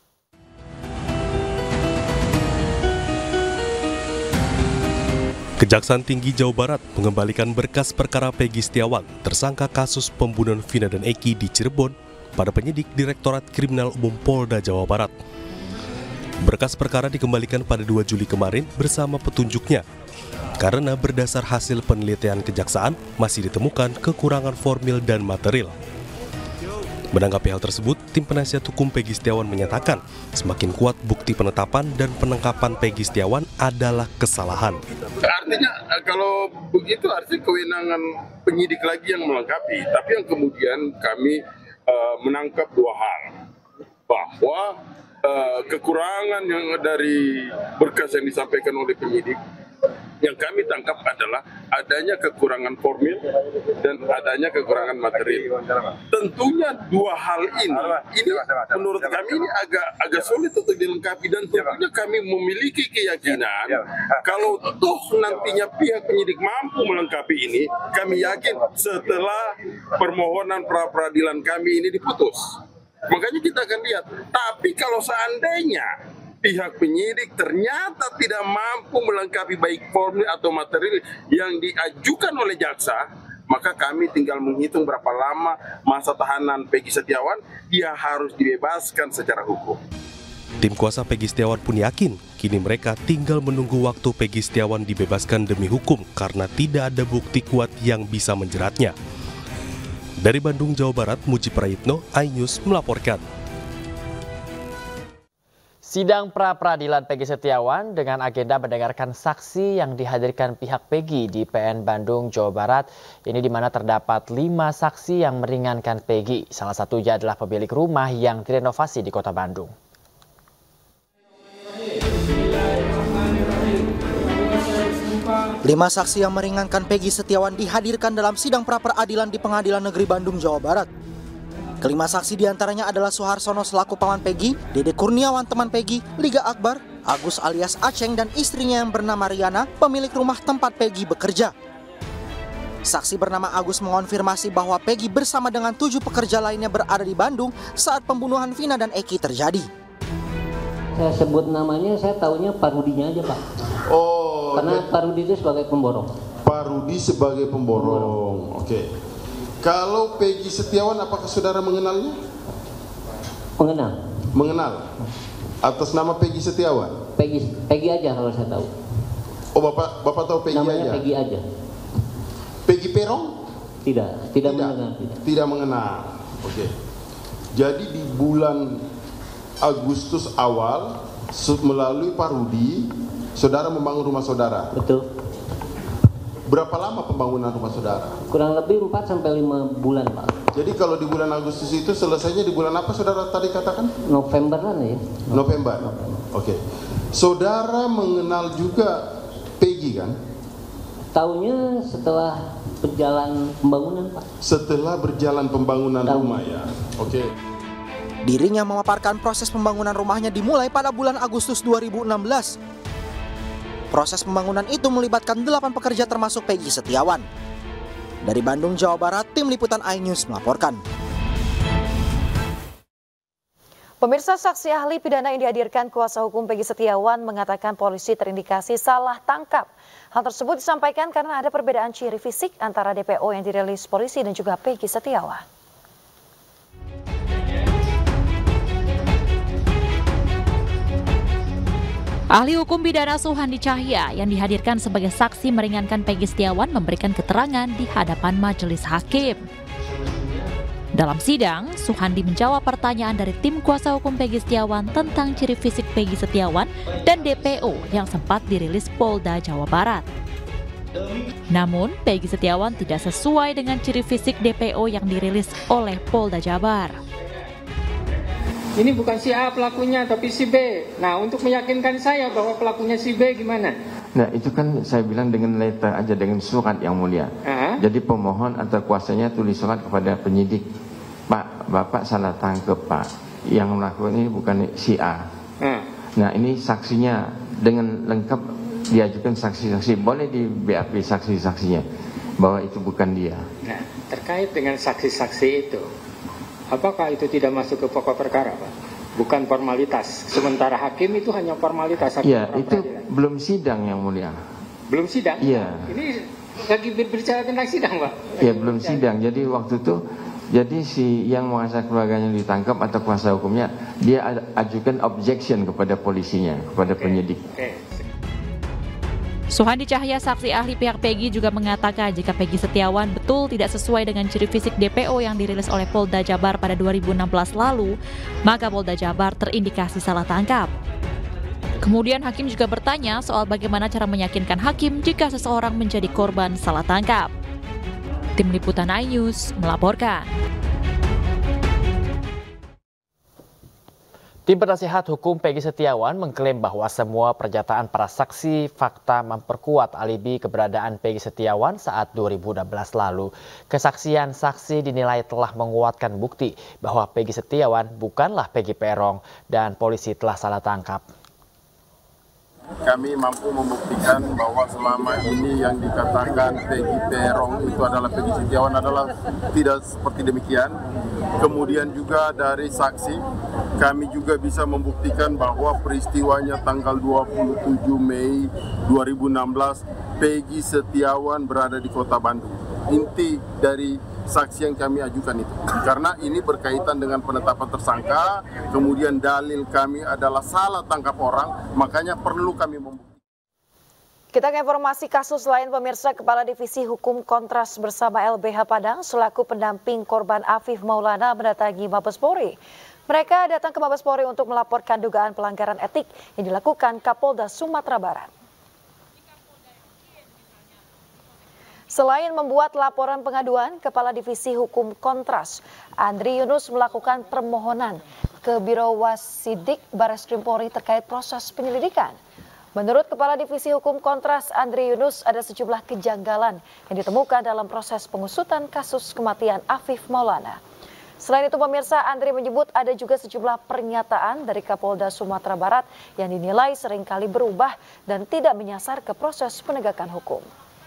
Kejaksaan Tinggi Jawa Barat mengembalikan berkas perkara Peggy Setiawan, tersangka kasus pembunuhan Vina dan Eki di Cirebon, pada penyidik Direktorat Kriminal Umum Polda Jawa Barat. Berkas perkara dikembalikan pada dua Juli kemarin bersama petunjuknya, karena berdasar hasil penelitian kejaksaan masih ditemukan kekurangan formil dan material. Menanggapi hal tersebut, tim penasihat hukum Peggy Setiawan menyatakan semakin kuat bukti penetapan dan penangkapan Peggy Setiawan adalah kesalahan. Artinya kalau begitu artinya kewenangan penyidik lagi yang melengkapi. Tapi yang kemudian kami uh, menangkap dua hal. Bahwa uh, kekurangan yang dari berkas yang disampaikan oleh penyidik, yang kami tangkap adalah adanya kekurangan formil dan adanya kekurangan material. Tentunya dua hal ini, ini menurut kami ini agak agak sulit untuk dilengkapi dan tentunya kami memiliki keyakinan kalau toh nantinya pihak penyidik mampu melengkapi ini, kami yakin setelah permohonan pra peradilan kami ini diputus. Makanya kita akan lihat. Tapi kalau seandainya pihak penyidik ternyata tidak mampu melengkapi baik formil atau material yang diajukan oleh jaksa, maka kami tinggal menghitung berapa lama masa tahanan Peggy Setiawan, dia harus dibebaskan secara hukum. Tim kuasa Peggy Setiawan pun yakin kini mereka tinggal menunggu waktu Peggy Setiawan dibebaskan demi hukum karena tidak ada bukti kuat yang bisa menjeratnya. Dari Bandung, Jawa Barat, Muji Prayitno, iNews melaporkan. Sidang pra-peradilan Peggy Setiawan dengan agenda mendengarkan saksi yang dihadirkan pihak Peggy di P N Bandung, Jawa Barat. Ini di mana terdapat lima saksi yang meringankan Peggy. Salah satunya adalah pemilik rumah yang direnovasi di Kota Bandung. Lima saksi yang meringankan Peggy Setiawan dihadirkan dalam sidang pra-peradilan di Pengadilan Negeri Bandung, Jawa Barat. Kelima saksi diantaranya adalah Suharsono selaku paman Peggy, Dede Kurniawan teman Peggy, Liga Akbar, Agus alias Aceng dan istrinya yang bernama Riana, pemilik rumah tempat Peggy bekerja. Saksi bernama Agus mengonfirmasi bahwa Peggy bersama dengan tujuh pekerja lainnya berada di Bandung saat pembunuhan Vina dan Eki terjadi. Saya sebut namanya, saya tahunya Pak Rudinya aja Pak. Oh. Karena Pak Rudi itu sebagai pemborong. Pak Rudi sebagai pemborong, oke. Okay. Kalau Peggy Setiawan, apakah saudara mengenalnya? Mengenal. Mengenal. Atas nama Peggy Setiawan? Peggy, Peggy aja kalau saya tahu. Oh, Bapak Bapak tahu Peggy Namanya aja? Peggy aja. Peggy Perong? Tidak, tidak, tidak mengenal. Tidak, tidak mengenal. Oke. Okay. Jadi di bulan Agustus awal, melalui Pak Rudi, saudara membangun rumah saudara? Betul. Berapa lama pembangunan rumah saudara? Kurang lebih empat sampai lima bulan, Pak. Jadi kalau di bulan Agustus itu selesainya di bulan apa saudara tadi katakan? Novemberan ya. November. Oke. Okay. Saudara mengenal juga Peggy kan? Taunya setelah berjalan pembangunan, Pak. Setelah berjalan pembangunan Tahu. rumah ya. Oke. Okay. Dirinya memaparkan proses pembangunan rumahnya dimulai pada bulan Agustus dua ribu enam belas. Proses pembangunan itu melibatkan delapan pekerja termasuk Peggy Setiawan. Dari Bandung, Jawa Barat, tim liputan iNews melaporkan. Pemirsa, saksi ahli pidana yang dihadirkan kuasa hukum Peggy Setiawan mengatakan polisi terindikasi salah tangkap. Hal tersebut disampaikan karena ada perbedaan ciri fisik antara D P O yang dirilis polisi dan juga Peggy Setiawan. Ahli hukum pidana Suhandi Cahya yang dihadirkan sebagai saksi meringankan Peggy Setiawan memberikan keterangan di hadapan majelis hakim. Dalam sidang, Suhandi menjawab pertanyaan dari tim kuasa hukum Peggy Setiawan tentang ciri fisik Peggy Setiawan dan D P O yang sempat dirilis Polda Jawa Barat. Namun, Peggy Setiawan tidak sesuai dengan ciri fisik D P O yang dirilis oleh Polda Jabar. Ini bukan si A pelakunya, tapi si B. Nah, untuk meyakinkan saya bahwa pelakunya si B gimana? Nah, itu kan saya bilang dengan letter aja, dengan surat yang mulia. Uh-huh. Jadi pemohon atau kuasanya tulis surat kepada penyidik. Pak, Bapak salah tangkap, Pak. Yang melakukan ini bukan si A. Uh. Nah, ini saksinya dengan lengkap diajukan saksi-saksi. Boleh di B A P saksi-saksinya bahwa itu bukan dia. Nah, terkait dengan saksi-saksi itu, apakah itu tidak masuk ke pokok perkara, Pak? Bukan formalitas. Sementara hakim itu hanya formalitas. Iya, itu belum sidang yang mulia. Belum sidang? Iya. Ini lagi berbicara tentang sidang, Pak? Iya, belum sidang. Jadi waktu itu, jadi si yang menguasai keluarganya ditangkap atau kuasa hukumnya, dia ajukan objection kepada polisinya, kepada okay. penyidik. Okay. Suhandi Cahya, saksi ahli pihak Peggy, juga mengatakan jika Peggy Setiawan betul tidak sesuai dengan ciri fisik D P O yang dirilis oleh Polda Jabar pada dua ribu enam belas lalu, maka Polda Jabar terindikasi salah tangkap. Kemudian hakim juga bertanya soal bagaimana cara meyakinkan hakim jika seseorang menjadi korban salah tangkap. Tim Liputan iNews melaporkan. Tim penasehat hukum Peggy Setiawan mengklaim bahwa semua pernyataan para saksi fakta memperkuat alibi keberadaan Peggy Setiawan saat dua ribu enam belas lalu. Kesaksian saksi dinilai telah menguatkan bukti bahwa Peggy Setiawan bukanlah Peggy Peron dan polisi telah salah tangkap. Kami mampu membuktikan bahwa selama ini yang dikatakan Peggy Peron itu adalah Peggy Setiawan adalah tidak seperti demikian. Kemudian juga dari saksi, kami juga bisa membuktikan bahwa peristiwanya tanggal dua puluh tujuh Mei dua ribu enam belas, Peggy Setiawan berada di Kota Bandung. Inti dari saksi yang kami ajukan itu, karena ini berkaitan dengan penetapan tersangka, kemudian dalil kami adalah salah tangkap orang, makanya perlu kami membuktikan. Kita ke informasi kasus lain, pemirsa. Kepala Divisi Hukum Kontras bersama L B H Padang selaku pendamping korban Afif Maulana mendatangi Mabes Polri. Mereka datang ke Mabes Polri untuk melaporkan dugaan pelanggaran etik yang dilakukan Kapolda Sumatera Barat. Selain membuat laporan pengaduan, Kepala Divisi Hukum Kontras, Andri Yunus, melakukan permohonan ke Biro Wasidik Bareskrim Polri terkait proses penyelidikan. Menurut Kepala Divisi Hukum Kontras, Andri Yunus, ada sejumlah kejanggalan yang ditemukan dalam proses pengusutan kasus kematian Afif Maulana. Selain itu, pemirsa, Andri menyebut ada juga sejumlah pernyataan dari Kapolda Sumatera Barat yang dinilai seringkali berubah dan tidak menyasar ke proses penegakan hukum.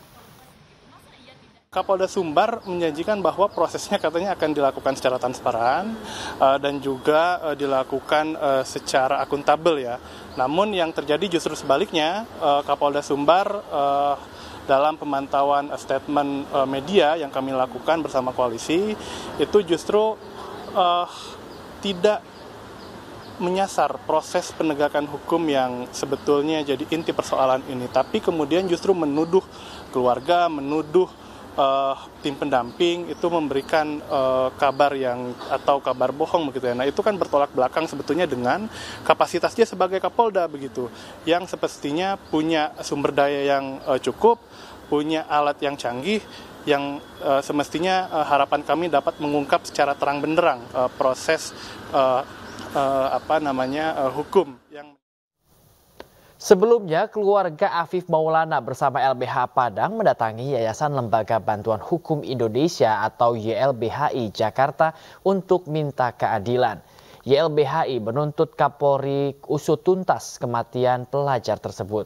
Kapolda Sumbar menjanjikan bahwa prosesnya katanya akan dilakukan secara transparan uh, dan juga uh, dilakukan uh, secara akuntabel ya. Namun yang terjadi justru sebaliknya, uh, Kapolda Sumbar uh, dalam pemantauan uh, statement uh, media yang kami lakukan bersama koalisi itu justru uh, tidak menyasar proses penegakan hukum yang sebetulnya jadi inti persoalan ini, tapi kemudian justru menuduh keluarga, menuduh Uh, tim pendamping itu memberikan uh, kabar yang atau kabar bohong begitu ya. Nah, itu kan bertolak belakang sebetulnya dengan kapasitas dia sebagai Kapolda begitu, yang semestinya punya sumber daya yang uh, cukup, punya alat yang canggih, yang uh, semestinya uh, harapan kami dapat mengungkap secara terang benderang uh, proses uh, uh, apa namanya uh, hukum yang. Sebelumnya, keluarga Afif Maulana bersama L B H Padang mendatangi Yayasan Lembaga Bantuan Hukum Indonesia atau Y L B H I Jakarta untuk minta keadilan. Y L B H I menuntut Kapolri usut tuntas kematian pelajar tersebut.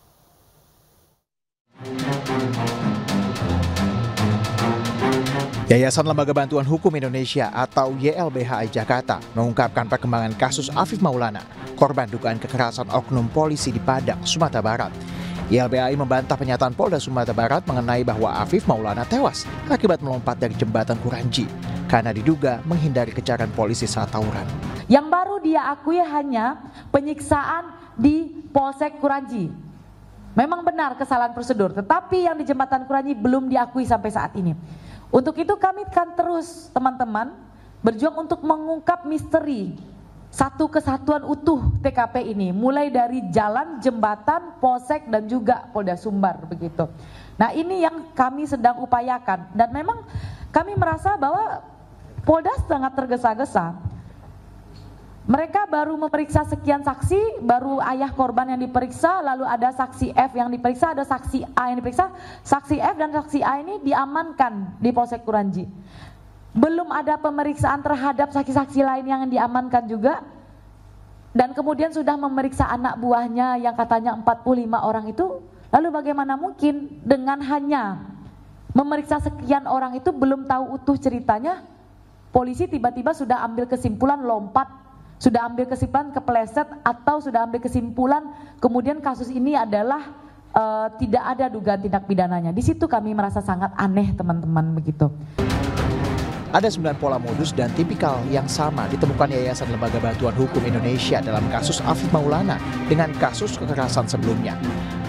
Yayasan Lembaga Bantuan Hukum Indonesia atau Y L B H I Jakarta mengungkapkan perkembangan kasus Afif Maulana, korban dugaan kekerasan oknum polisi di Padang, Sumatera Barat. Y L B H I membantah pernyataan Polda Sumatera Barat mengenai bahwa Afif Maulana tewas akibat melompat dari jembatan Kuranji karena diduga menghindari kejaran polisi saat tawuran. Yang baru dia akui hanya penyiksaan di Polsek Kuranji. Memang benar kesalahan prosedur, tetapi yang di jembatan Kuranji belum diakui sampai saat ini. Untuk itu kami akan terus teman-teman berjuang untuk mengungkap misteri satu kesatuan utuh T K P ini, mulai dari jalan, jembatan, polsek dan juga Polda Sumbar begitu. Nah, ini yang kami sedang upayakan dan memang kami merasa bahwa Polda sangat tergesa-gesa. Mereka baru memeriksa sekian saksi, baru ayah korban yang diperiksa, lalu ada saksi F yang diperiksa, ada saksi A yang diperiksa. Saksi F dan saksi A ini diamankan di Polsek Kuranji. Belum ada pemeriksaan terhadap saksi-saksi lain yang diamankan juga. Dan kemudian sudah memeriksa anak buahnya yang katanya empat puluh lima orang itu. Lalu bagaimana mungkin dengan hanya memeriksa sekian orang itu belum tahu utuh ceritanya, polisi tiba-tiba sudah ambil kesimpulan lompat, sudah ambil kesimpulan kepeleset, atau sudah ambil kesimpulan kemudian kasus ini adalah uh, tidak ada dugaan tindak pidananya. Di situ kami merasa sangat aneh teman-teman begitu. Ada sembilan pola modus dan tipikal yang sama ditemukan Yayasan Lembaga Bantuan Hukum Indonesia dalam kasus Afif Maulana dengan kasus kekerasan sebelumnya.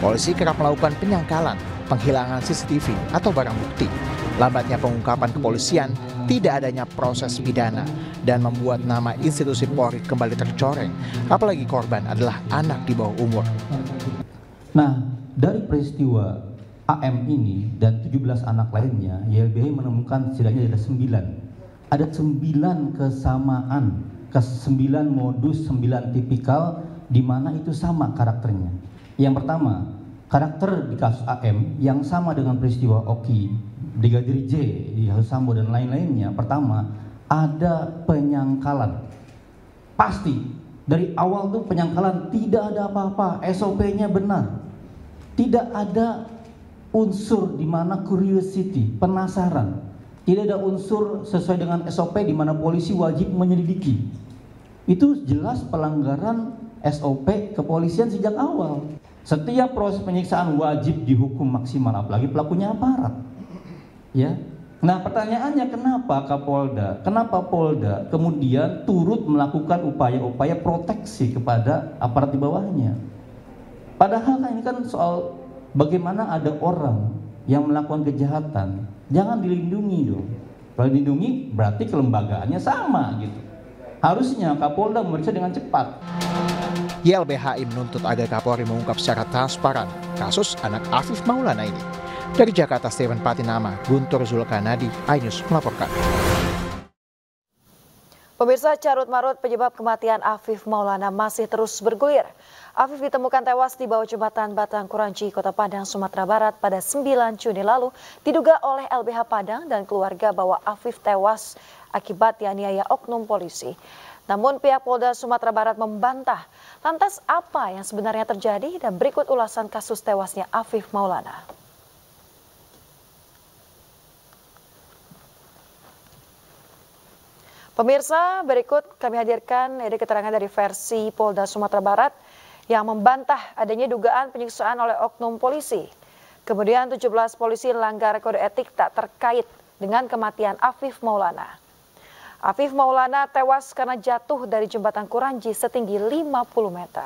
Polisi kerap melakukan penyangkalan, penghilangan C C T V atau barang bukti. Lambatnya pengungkapan kepolisian, tidak adanya proses pidana, dan membuat nama institusi Polri kembali tercoreng, apalagi korban adalah anak di bawah umur. Nah, dari peristiwa A M ini dan tujuh belas anak lainnya, Y L B H I menemukan setidaknya ada sembilan. Ada sembilan kesamaan, ke sembilan modus, sembilan tipikal, di mana itu sama karakternya. Yang pertama, karakter di kasus A M yang sama dengan peristiwa Oki, Brigadir J, di kasus Sambo dan lain-lainnya. Pertama, ada penyangkalan. Pasti dari awal tuh penyangkalan, tidak ada apa-apa, S O P-nya benar. Tidak ada unsur di mana curiosity, penasaran. Tidak ada unsur sesuai dengan S O P di mana polisi wajib menyelidiki. Itu jelas pelanggaran S O P kepolisian sejak awal. Setiap proses penyiksaan wajib dihukum maksimal, apalagi pelakunya aparat. Ya. Nah, pertanyaannya kenapa Kapolda, kenapa Polda kemudian turut melakukan upaya-upaya proteksi kepada aparat di bawahnya? Padahal kan ini kan soal bagaimana ada orang yang melakukan kejahatan, jangan dilindungi dong. Kalau dilindungi berarti kelembagaannya sama gitu. Harusnya Kapolda memeriksa dengan cepat. Y L B H I menuntut agar Kapolri mengungkap secara transparan kasus anak Afif Maulana ini. Dari Jakarta, Steven Patinama, Guntur Zulkarnadi, iNews melaporkan. Pemirsa, carut-marut penyebab kematian Afif Maulana masih terus bergulir. Afif ditemukan tewas di bawah jembatan Batang Kuranci, Kota Padang, Sumatera Barat pada sembilan Juni lalu. Diduga oleh L B H Padang dan keluarga bahwa Afif tewas akibat dianiaya oknum polisi. Namun pihak Polda Sumatera Barat membantah. Lantas apa yang sebenarnya terjadi, dan berikut ulasan kasus tewasnya Afif Maulana. Pemirsa, berikut kami hadirkan ini keterangan dari versi Polda Sumatera Barat yang membantah adanya dugaan penyiksaan oleh oknum polisi. Kemudian tujuh belas polisi melanggar kode etik tak terkait dengan kematian Afif Maulana. Afif Maulana tewas karena jatuh dari jembatan Kuranci setinggi lima puluh meter.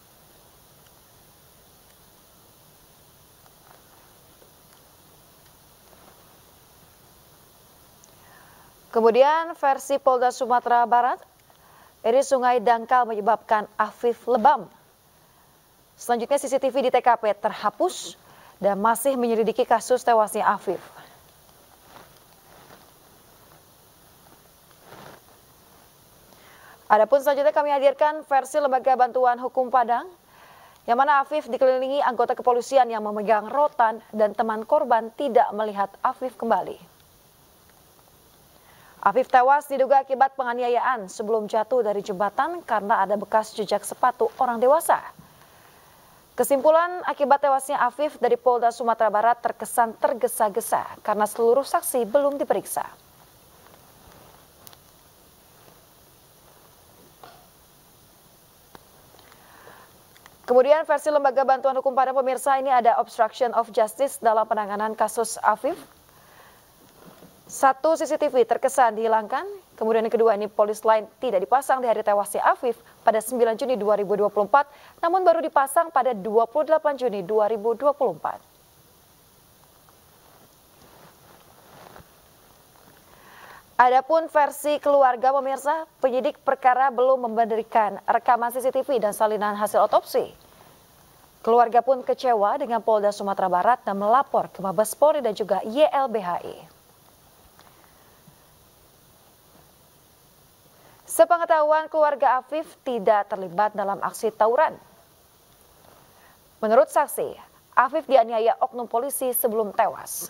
Kemudian versi Polda Sumatera Barat, ini sungai dangkal menyebabkan Afif lebam. Selanjutnya C C T V di T K P terhapus dan masih menyelidiki kasus tewasnya Afif. Adapun selanjutnya kami hadirkan versi Lembaga Bantuan Hukum Padang, yang mana Afif dikelilingi anggota kepolisian yang memegang rotan dan teman korban tidak melihat Afif kembali. Afif tewas diduga akibat penganiayaan sebelum jatuh dari jembatan karena ada bekas jejak sepatu orang dewasa. Kesimpulan akibat tewasnya Afif dari Polda Sumatera Barat terkesan tergesa-gesa karena seluruh saksi belum diperiksa. Kemudian versi Lembaga Bantuan Hukum Padang, pemirsa, ini ada obstruction of justice dalam penanganan kasus Afif. Satu C C T V terkesan dihilangkan, kemudian yang kedua ini polis lain tidak dipasang di hari tewasnya Afif pada sembilan Juni dua ribu dua puluh empat, namun baru dipasang pada dua puluh delapan Juni dua ribu dua puluh empat. Adapun versi keluarga, pemirsa, penyidik perkara belum memberikan rekaman C C T V dan salinan hasil otopsi. Keluarga pun kecewa dengan Polda Sumatera Barat dan melapor ke Mabes Polri dan juga Y L B H I. Sepengetahuan keluarga Afif tidak terlibat dalam aksi tawuran. Menurut saksi, Afif dianiaya oknum polisi sebelum tewas.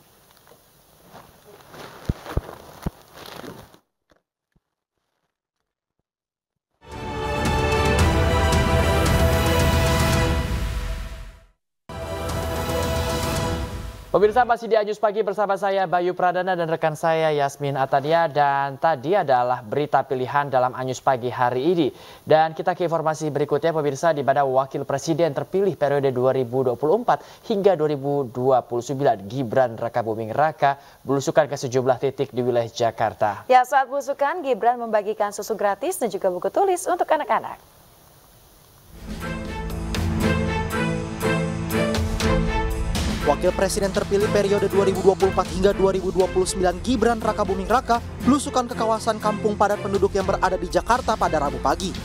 Pemirsa, masih di iNews Pagi bersama saya Bayu Pradana dan rekan saya Yasmin Atadia, dan tadi adalah berita pilihan dalam iNews Pagi hari ini. Dan kita ke informasi berikutnya, pemirsa, di mana Wakil Presiden terpilih periode dua ribu dua puluh empat hingga dua ribu dua puluh sembilan, Gibran Rakabuming Raka, belusukan ke sejumlah titik di wilayah Jakarta. Ya, saat belusukan, Gibran membagikan susu gratis dan juga buku tulis untuk anak-anak. Wakil Presiden terpilih periode dua ribu dua puluh empat hingga dua ribu dua puluh sembilan Gibran Rakabuming Raka belusukan ke kawasan kampung padat penduduk yang berada di Jakarta pada Rabu pagi.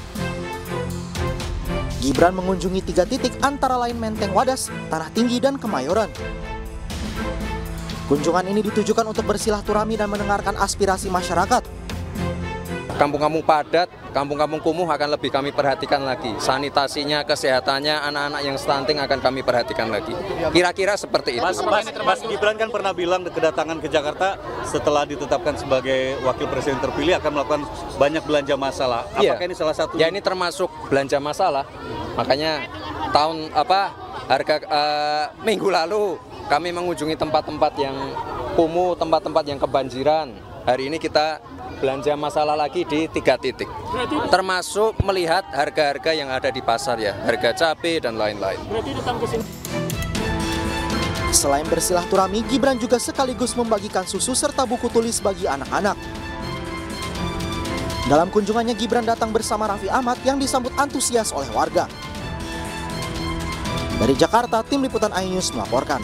Gibran mengunjungi tiga titik antara lain Menteng Wadas, Tanah Tinggi, dan Kemayoran. Kunjungan ini ditujukan untuk bersilaturahmi dan mendengarkan aspirasi masyarakat. Kampung-kampung padat, kampung-kampung kumuh akan lebih kami perhatikan lagi. Sanitasinya, kesehatannya, anak-anak yang stunting akan kami perhatikan lagi. Kira-kira seperti itu. Mas, Mas, Mas Gibran kan pernah bilang kedatangan ke Jakarta setelah ditetapkan sebagai wakil presiden terpilih akan melakukan banyak belanja masalah. Apakah iya. ini salah satu? Ya, ini termasuk belanja masalah. Makanya tahun apa harga uh, minggu lalu kami mengunjungi tempat-tempat yang kumuh, tempat-tempat yang kebanjiran. Hari ini kita belanja masalah lagi di tiga titik, termasuk melihat harga-harga yang ada di pasar ya, harga cabai dan lain-lain. Selain bersilaturahmi, Gibran juga sekaligus membagikan susu serta buku tulis bagi anak-anak. Dalam kunjungannya, Gibran datang bersama Raffi Ahmad yang disambut antusias oleh warga. Dari Jakarta, Tim Liputan iNews melaporkan.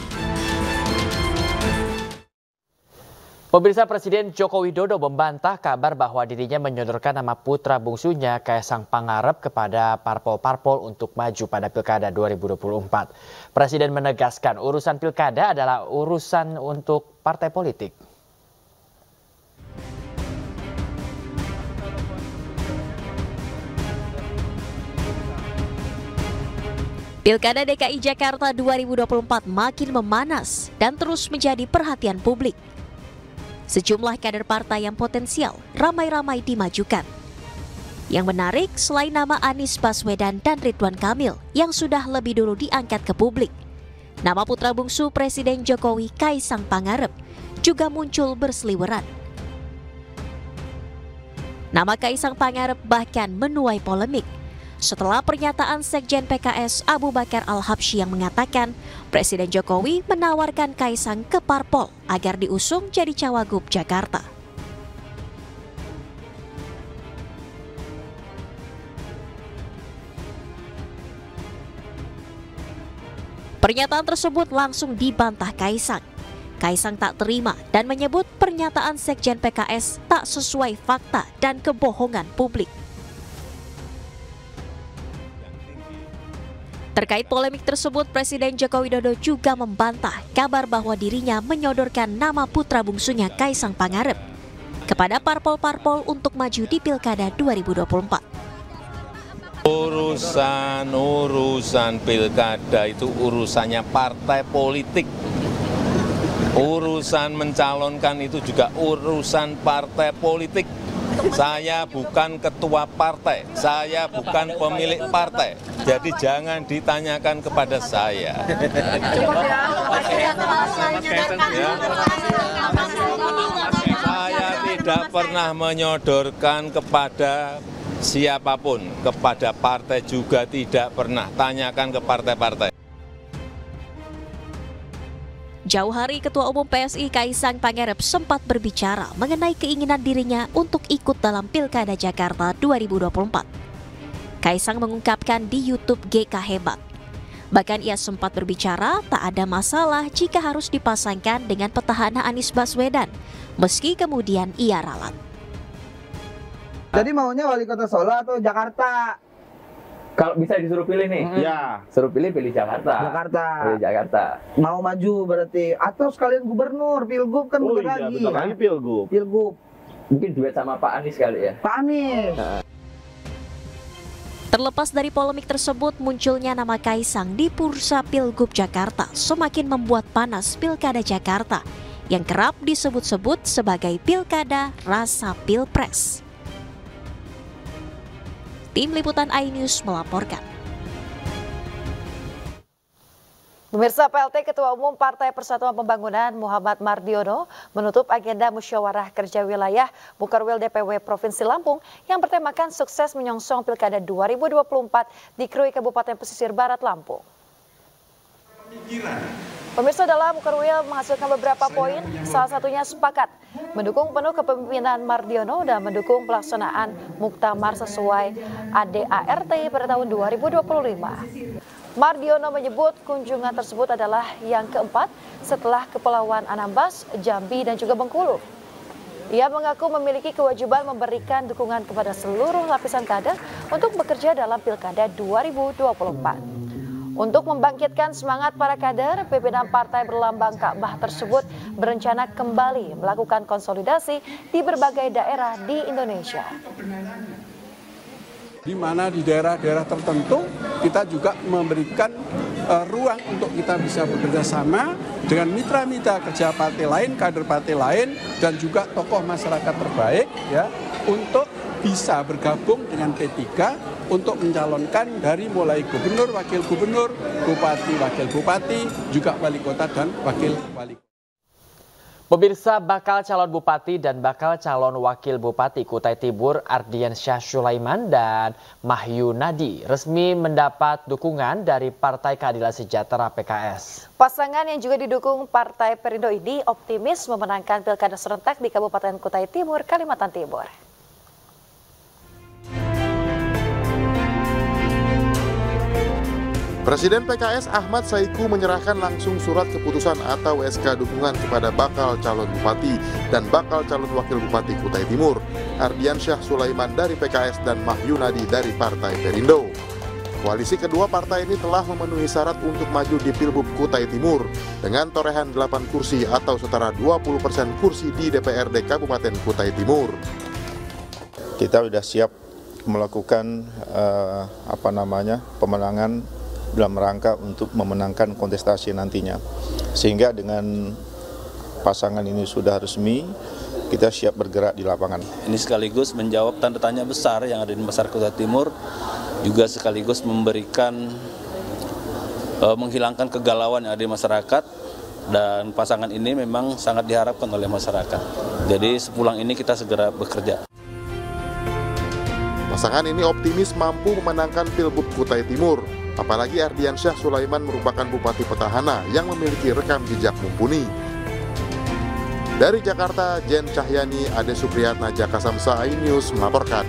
Pemirsa, Presiden Joko Widodo membantah kabar bahwa dirinya menyodorkan nama putra bungsunya Kaisang Pangarep kepada parpol-parpol untuk maju pada Pilkada dua ribu dua puluh empat. Presiden menegaskan urusan Pilkada adalah urusan untuk partai politik. Pilkada D K I Jakarta dua ribu dua puluh empat makin memanas dan terus menjadi perhatian publik. Sejumlah kader partai yang potensial ramai-ramai dimajukan. Yang menarik, selain nama Anies Baswedan dan Ridwan Kamil yang sudah lebih dulu diangkat ke publik, nama putra bungsu Presiden Jokowi Kaisang Pangarep juga muncul berseliweran. Nama Kaisang Pangarep bahkan menuai polemik setelah pernyataan Sekjen P K S Abu Bakar Al-Habsyi yang mengatakan Presiden Jokowi menawarkan Kaisang ke parpol agar diusung jadi Cawagup Jakarta. Pernyataan tersebut langsung dibantah Kaisang. Kaisang tak terima dan menyebut pernyataan Sekjen P K S tak sesuai fakta dan kebohongan publik. Terkait polemik tersebut, Presiden Joko Widodo juga membantah kabar bahwa dirinya menyodorkan nama putra bungsunya Kaisang Pangarep kepada parpol-parpol untuk maju di Pilkada dua ribu dua puluh empat. Urusan-urusan Pilkada itu urusannya partai politik. Urusan mencalonkan itu juga urusan partai politik. Saya bukan ketua partai, saya bukan pemilik partai, jadi jangan ditanyakan kepada saya. Ya. Saya tidak pernah menyodorkan kepada siapapun, kepada partai juga tidak pernah, tanyakan ke partai-partai. Jauh hari, Ketua Umum P S I Kaisang Pangarep sempat berbicara mengenai keinginan dirinya untuk ikut dalam Pilkada Jakarta dua ribu dua puluh empat. Kaisang mengungkapkan di YouTube G K Hebat. Bahkan ia sempat berbicara tak ada masalah jika harus dipasangkan dengan petahana Anies Baswedan, meski kemudian ia ralat. Jadi maunya wali kota Solo atau Jakarta? Kalau bisa disuruh pilih nih, hmm. ya. Suruh pilih pilih Jakarta. Jakarta. Pilih Jakarta. Mau maju berarti atau sekalian gubernur, pilgub kan oh, bentar iya, lagi. Bentar lagi pilgub. Pilgub. Mungkin duet sama Pak Anies kali ya. Pak Anies. Nah. Terlepas dari polemik tersebut, munculnya nama Kaisang di Bursa Pilgub Jakarta semakin membuat panas Pilkada Jakarta yang kerap disebut-sebut sebagai Pilkada Rasa Pilpres. Tim Liputan iNews melaporkan. Pemirsa, P L T Ketua Umum Partai Persatuan Pembangunan Muhammad Mardiono menutup agenda musyawarah kerja wilayah Mukerwil D P W Provinsi Lampung yang bertemakan sukses menyongsong Pilkada dua ribu dua puluh empat di Krui Kabupaten Pesisir Barat Lampung. Pemirsa, dalam Mukerwil menghasilkan beberapa poin, salah satunya sepakat mendukung penuh kepemimpinan Mardiono dan mendukung pelaksanaan muktamar sesuai A D A R T pada tahun dua ribu dua puluh lima. Mardiono menyebut kunjungan tersebut adalah yang keempat setelah Kepulauan Anambas, Jambi, dan juga Bengkulu. Ia mengaku memiliki kewajiban memberikan dukungan kepada seluruh lapisan kader untuk bekerja dalam Pilkada dua ribu dua puluh empat. Untuk membangkitkan semangat para kader, pimpinan partai berlambang Ka'bah tersebut berencana kembali melakukan konsolidasi di berbagai daerah di Indonesia. Di mana di daerah-daerah tertentu kita juga memberikan uh, ruang untuk kita bisa bekerja sama dengan mitra-mitra kerja partai lain, kader partai lain, dan juga tokoh masyarakat terbaik ya untuk bisa bergabung dengan P tiga untuk mencalonkan dari mulai gubernur, wakil gubernur, bupati, wakil bupati, juga wali kota dan wakil wali kota. Pemirsa, bakal calon bupati dan bakal calon wakil bupati Kutai Timur Ardiansyah Sulaiman dan Mahyu Nadi resmi mendapat dukungan dari Partai Keadilan Sejahtera P K S. Pasangan yang juga didukung Partai Perindo ini optimis memenangkan pilkada serentak di Kabupaten Kutai Timur, Kalimantan Timur. Presiden P K S Ahmad Saiku menyerahkan langsung surat keputusan atau S K dukungan kepada bakal calon bupati dan bakal calon wakil bupati Kutai Timur, Ardiansyah Sulaiman dari P K S dan Mahyu Nadi dari Partai Perindo. Koalisi kedua partai ini telah memenuhi syarat untuk maju di Pilbub Kutai Timur dengan torehan delapan kursi atau setara dua puluh persen kursi di D P R D Kabupaten Kutai Timur. Kita sudah siap melakukan uh, apa namanya pemenangan dalam rangka untuk memenangkan kontestasi nantinya. Sehingga dengan pasangan ini sudah resmi, kita siap bergerak di lapangan. Ini sekaligus menjawab tanda tanya besar yang ada di masyarakat Kutai Timur, juga sekaligus memberikan, uh, menghilangkan kegalauan yang ada di masyarakat, dan pasangan ini memang sangat diharapkan oleh masyarakat. Jadi sepulang ini kita segera bekerja. Pasangan ini optimis mampu memenangkan Pilbub Kutai Timur. Apalagi Ardiansyah Sulaiman merupakan bupati petahana yang memiliki rekam jejak mumpuni. Dari Jakarta, Jen Cahyani, Ade Supriyatna, Jakasamsa, iNews melaporkan.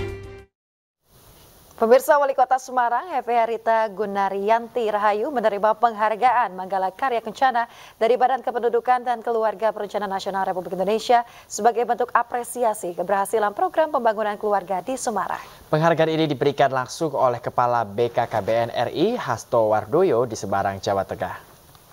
Pemirsa, Wali Kota Semarang, Hefearita Gunaryanti Rahayu menerima penghargaan Manggala Karya Kencana dari Badan Kependudukan dan Keluarga Perencanaan Nasional Republik Indonesia sebagai bentuk apresiasi keberhasilan program pembangunan keluarga di Semarang. Penghargaan ini diberikan langsung oleh Kepala B K K B N R I Hasto Wardoyo di Semarang, Jawa Tengah.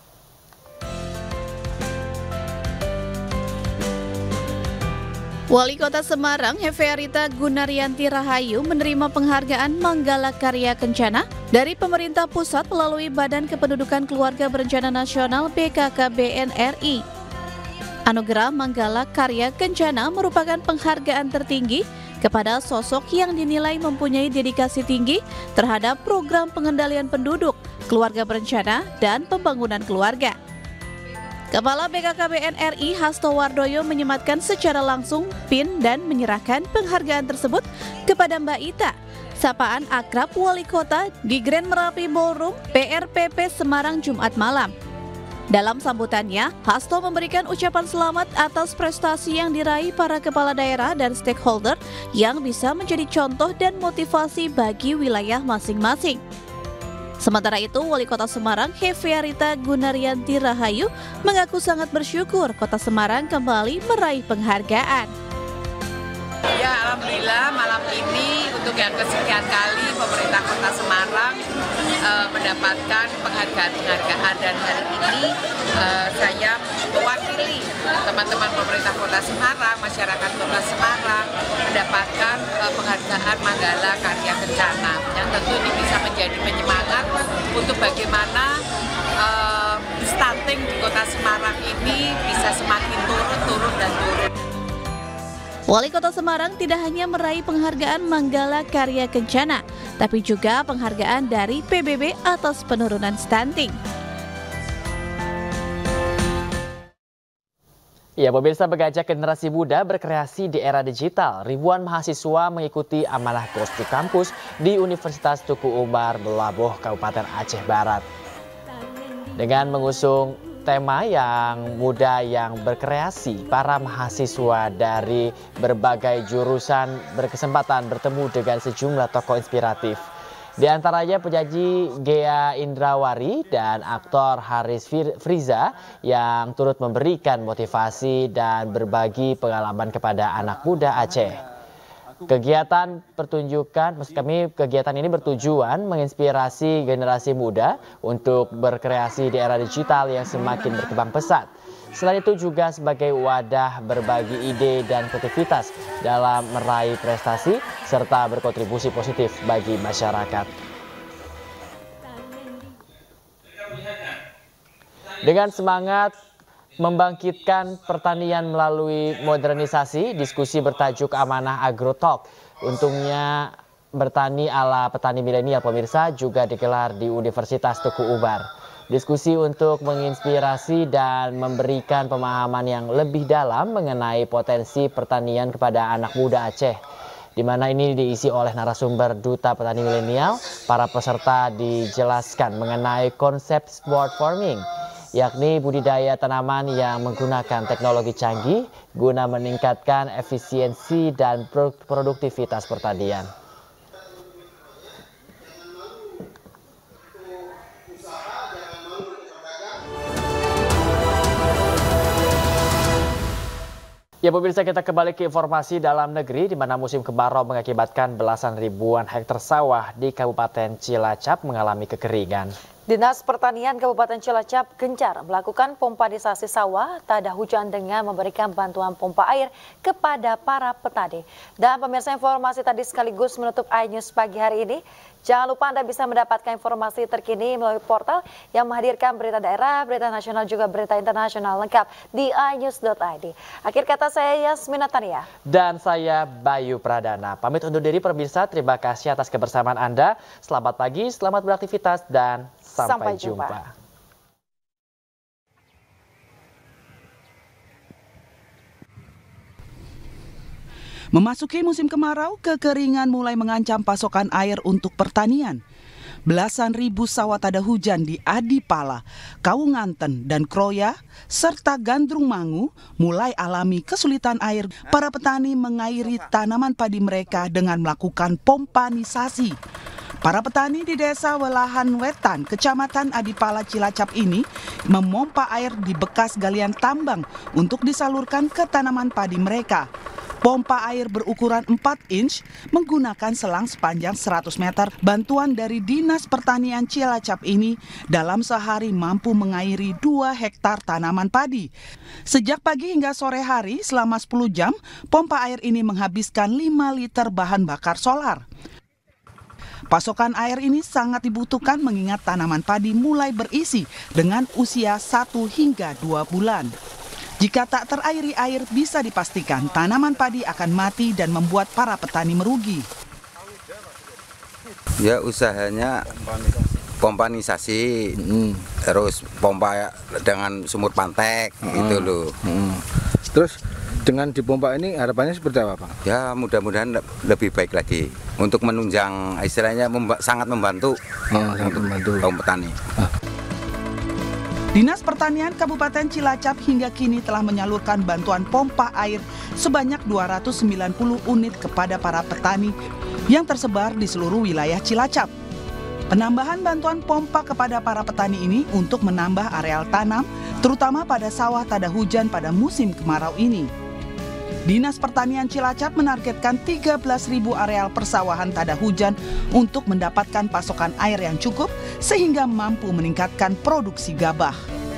Wali Kota Semarang, Hefearita Gunaryanti Rahayu menerima penghargaan Manggala Karya Kencana dari pemerintah pusat melalui Badan Kependudukan Keluarga Berencana Nasional B K K B N R I. Anugerah Manggala Karya Kencana merupakan penghargaan tertinggi kepada sosok yang dinilai mempunyai dedikasi tinggi terhadap program pengendalian penduduk, keluarga berencana, dan pembangunan keluarga. Kepala B K K B N R I Hasto Wardoyo menyematkan secara langsung P I N dan menyerahkan penghargaan tersebut kepada Mbak Ita, sapaan akrab Wali Kota di Grand Merapi Ballroom P R P P Semarang Jumat malam. Dalam sambutannya, Hasto memberikan ucapan selamat atas prestasi yang diraih para kepala daerah dan stakeholder yang bisa menjadi contoh dan motivasi bagi wilayah masing-masing. Sementara itu, Wali Kota Semarang, Hefearita Gunaryanti Rahayu, mengaku sangat bersyukur Kota Semarang kembali meraih penghargaan. Ya, alhamdulillah malam ini untuk yang kesekian kali pemerintah Kota Semarang uh, mendapatkan penghargaan-penghargaan, dan hari ini uh, saya mewakili teman-teman pemerintah Kota Semarang, masyarakat Kota Semarang mendapatkan uh, penghargaan Manggala Karya Kencana yang tentu ini bisa menjadi penyemangat untuk bagaimana uh, stunting di Kota Semarang ini bisa semakin turun, turun, dan turun. Wali Kota Semarang tidak hanya meraih penghargaan Manggala Karya Kencana, tapi juga penghargaan dari P B B atas penurunan stunting. Ya, pemirsa, mengajak generasi muda berkreasi di era digital, ribuan mahasiswa mengikuti amanah Goes to Campus di Universitas Tuku Umar, Belaboh, Kabupaten Aceh Barat. Dengan mengusung tema yang muda yang berkreasi, para mahasiswa dari berbagai jurusan berkesempatan bertemu dengan sejumlah tokoh inspiratif. Di antaranya penyanyi Ghea Indrawari dan aktor Haris Friza yang turut memberikan motivasi dan berbagi pengalaman kepada anak muda Aceh. Kegiatan pertunjukan, maksud kami kegiatan ini bertujuan menginspirasi generasi muda untuk berkreasi di era digital yang semakin berkembang pesat. Selain itu juga sebagai wadah berbagi ide dan kreativitas dalam meraih prestasi serta berkontribusi positif bagi masyarakat. Dengan semangat membangkitkan pertanian melalui modernisasi, diskusi bertajuk Amanah Agrotalk. Untungnya bertani ala petani milenial pemirsa juga digelar di Universitas Tuku Umar. Diskusi untuk menginspirasi dan memberikan pemahaman yang lebih dalam mengenai potensi pertanian kepada anak muda Aceh. Di mana ini diisi oleh narasumber Duta Petani Milenial. Para peserta dijelaskan mengenai konsep sport farming, yakni budidaya tanaman yang menggunakan teknologi canggih guna meningkatkan efisiensi dan produktivitas pertanian. Ya pemirsa, kita kembali ke informasi dalam negeri di mana musim kemarau mengakibatkan belasan ribuan hektar sawah di Kabupaten Cilacap mengalami kekeringan. Dinas Pertanian Kabupaten Cilacap gencar melakukan pompanisasi sawah tak ada hujan dengan memberikan bantuan pompa air kepada para petani. Dan pemirsa, informasi tadi sekaligus menutup iNews pagi hari ini. Jangan lupa Anda bisa mendapatkan informasi terkini melalui portal yang menghadirkan berita daerah, berita nasional juga berita internasional lengkap di i news dot i d. Akhir kata saya Yasmina Tania. Dan saya Bayu Pradana. Pamit undur diri pemirsa, terima kasih atas kebersamaan Anda. Selamat pagi, selamat beraktivitas dan sampai, sampai jumpa. jumpa. Memasuki musim kemarau, kekeringan mulai mengancam pasokan air untuk pertanian. Belasan ribu sawah tada hujan di Adipala, Kaunganten, dan Kroya, serta Gandrung Mangu mulai alami kesulitan air. Para petani mengairi tanaman padi mereka dengan melakukan pompanisasi. Para petani di desa Welahan Wetan, Kecamatan Adipala, Cilacap ini memompa air di bekas galian tambang untuk disalurkan ke tanaman padi mereka. Pompa air berukuran empat inch menggunakan selang sepanjang seratus meter. Bantuan dari Dinas Pertanian Cilacap ini dalam sehari mampu mengairi dua hektar tanaman padi. Sejak pagi hingga sore hari selama sepuluh jam, pompa air ini menghabiskan lima liter bahan bakar solar. Pasokan air ini sangat dibutuhkan mengingat tanaman padi mulai berisi dengan usia satu hingga dua bulan. Jika tak terairi air, bisa dipastikan tanaman padi akan mati dan membuat para petani merugi. Ya, usahanya pompanisasi, hmm. terus pompa dengan sumur pantek, hmm. gitu loh. Hmm. Terus dengan dipompa ini harapannya seperti apa, Pak? Ya, mudah-mudahan lebih baik lagi untuk menunjang, istilahnya memba sangat membantu oh, untuk membantu kaum petani. Ah. Dinas Pertanian Kabupaten Cilacap hingga kini telah menyalurkan bantuan pompa air sebanyak dua ratus sembilan puluh unit kepada para petani yang tersebar di seluruh wilayah Cilacap. Penambahan bantuan pompa kepada para petani ini untuk menambah areal tanam, terutama pada sawah tada hujan pada musim kemarau ini. Dinas Pertanian Cilacap menargetkan tiga belas ribu areal persawahan tada hujan untuk mendapatkan pasokan air yang cukup sehingga mampu meningkatkan produksi gabah.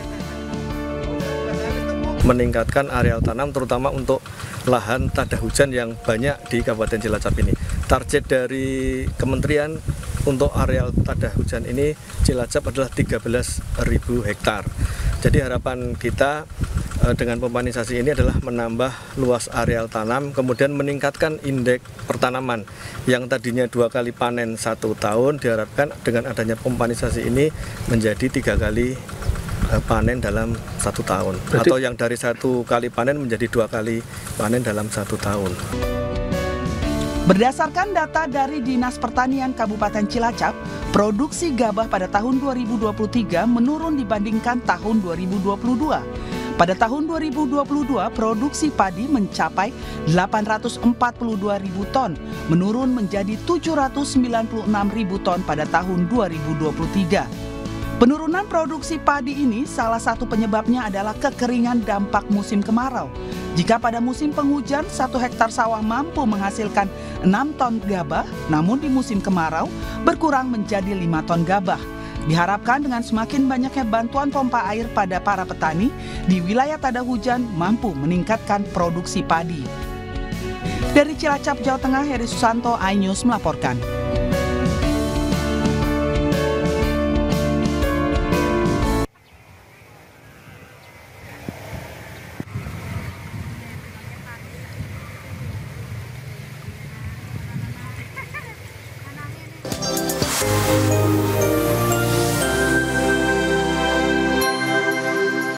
Meningkatkan areal tanam terutama untuk lahan tada hujan yang banyak di Kabupaten Cilacap ini. Target dari kementerian untuk areal tada hujan ini Cilacap adalah tiga belas ribu hektar. Jadi harapan kita dengan pompanisasi ini adalah menambah luas areal tanam, kemudian meningkatkan indeks pertanaman yang tadinya dua kali panen satu tahun, diharapkan dengan adanya pompanisasi ini menjadi tiga kali panen dalam satu tahun. Berarti... atau yang dari satu kali panen menjadi dua kali panen dalam satu tahun. Berdasarkan data dari Dinas Pertanian Kabupaten Cilacap, produksi gabah pada tahun dua ribu dua puluh tiga menurun dibandingkan tahun dua ribu dua puluh dua. Pada tahun dua ribu dua puluh dua, produksi padi mencapai delapan ratus empat puluh dua ribu ton, menurun menjadi tujuh ratus sembilan puluh enam ribu ton pada tahun dua ribu dua puluh tiga. Penurunan produksi padi ini salah satu penyebabnya adalah kekeringan dampak musim kemarau. Jika pada musim penghujan, satu hektar sawah mampu menghasilkan enam ton gabah, namun di musim kemarau berkurang menjadi lima ton gabah. Diharapkan dengan semakin banyaknya bantuan pompa air pada para petani di wilayah tada hujan mampu meningkatkan produksi padi. Dari Cilacap, Jawa Tengah, Heri Susanto, iNews melaporkan.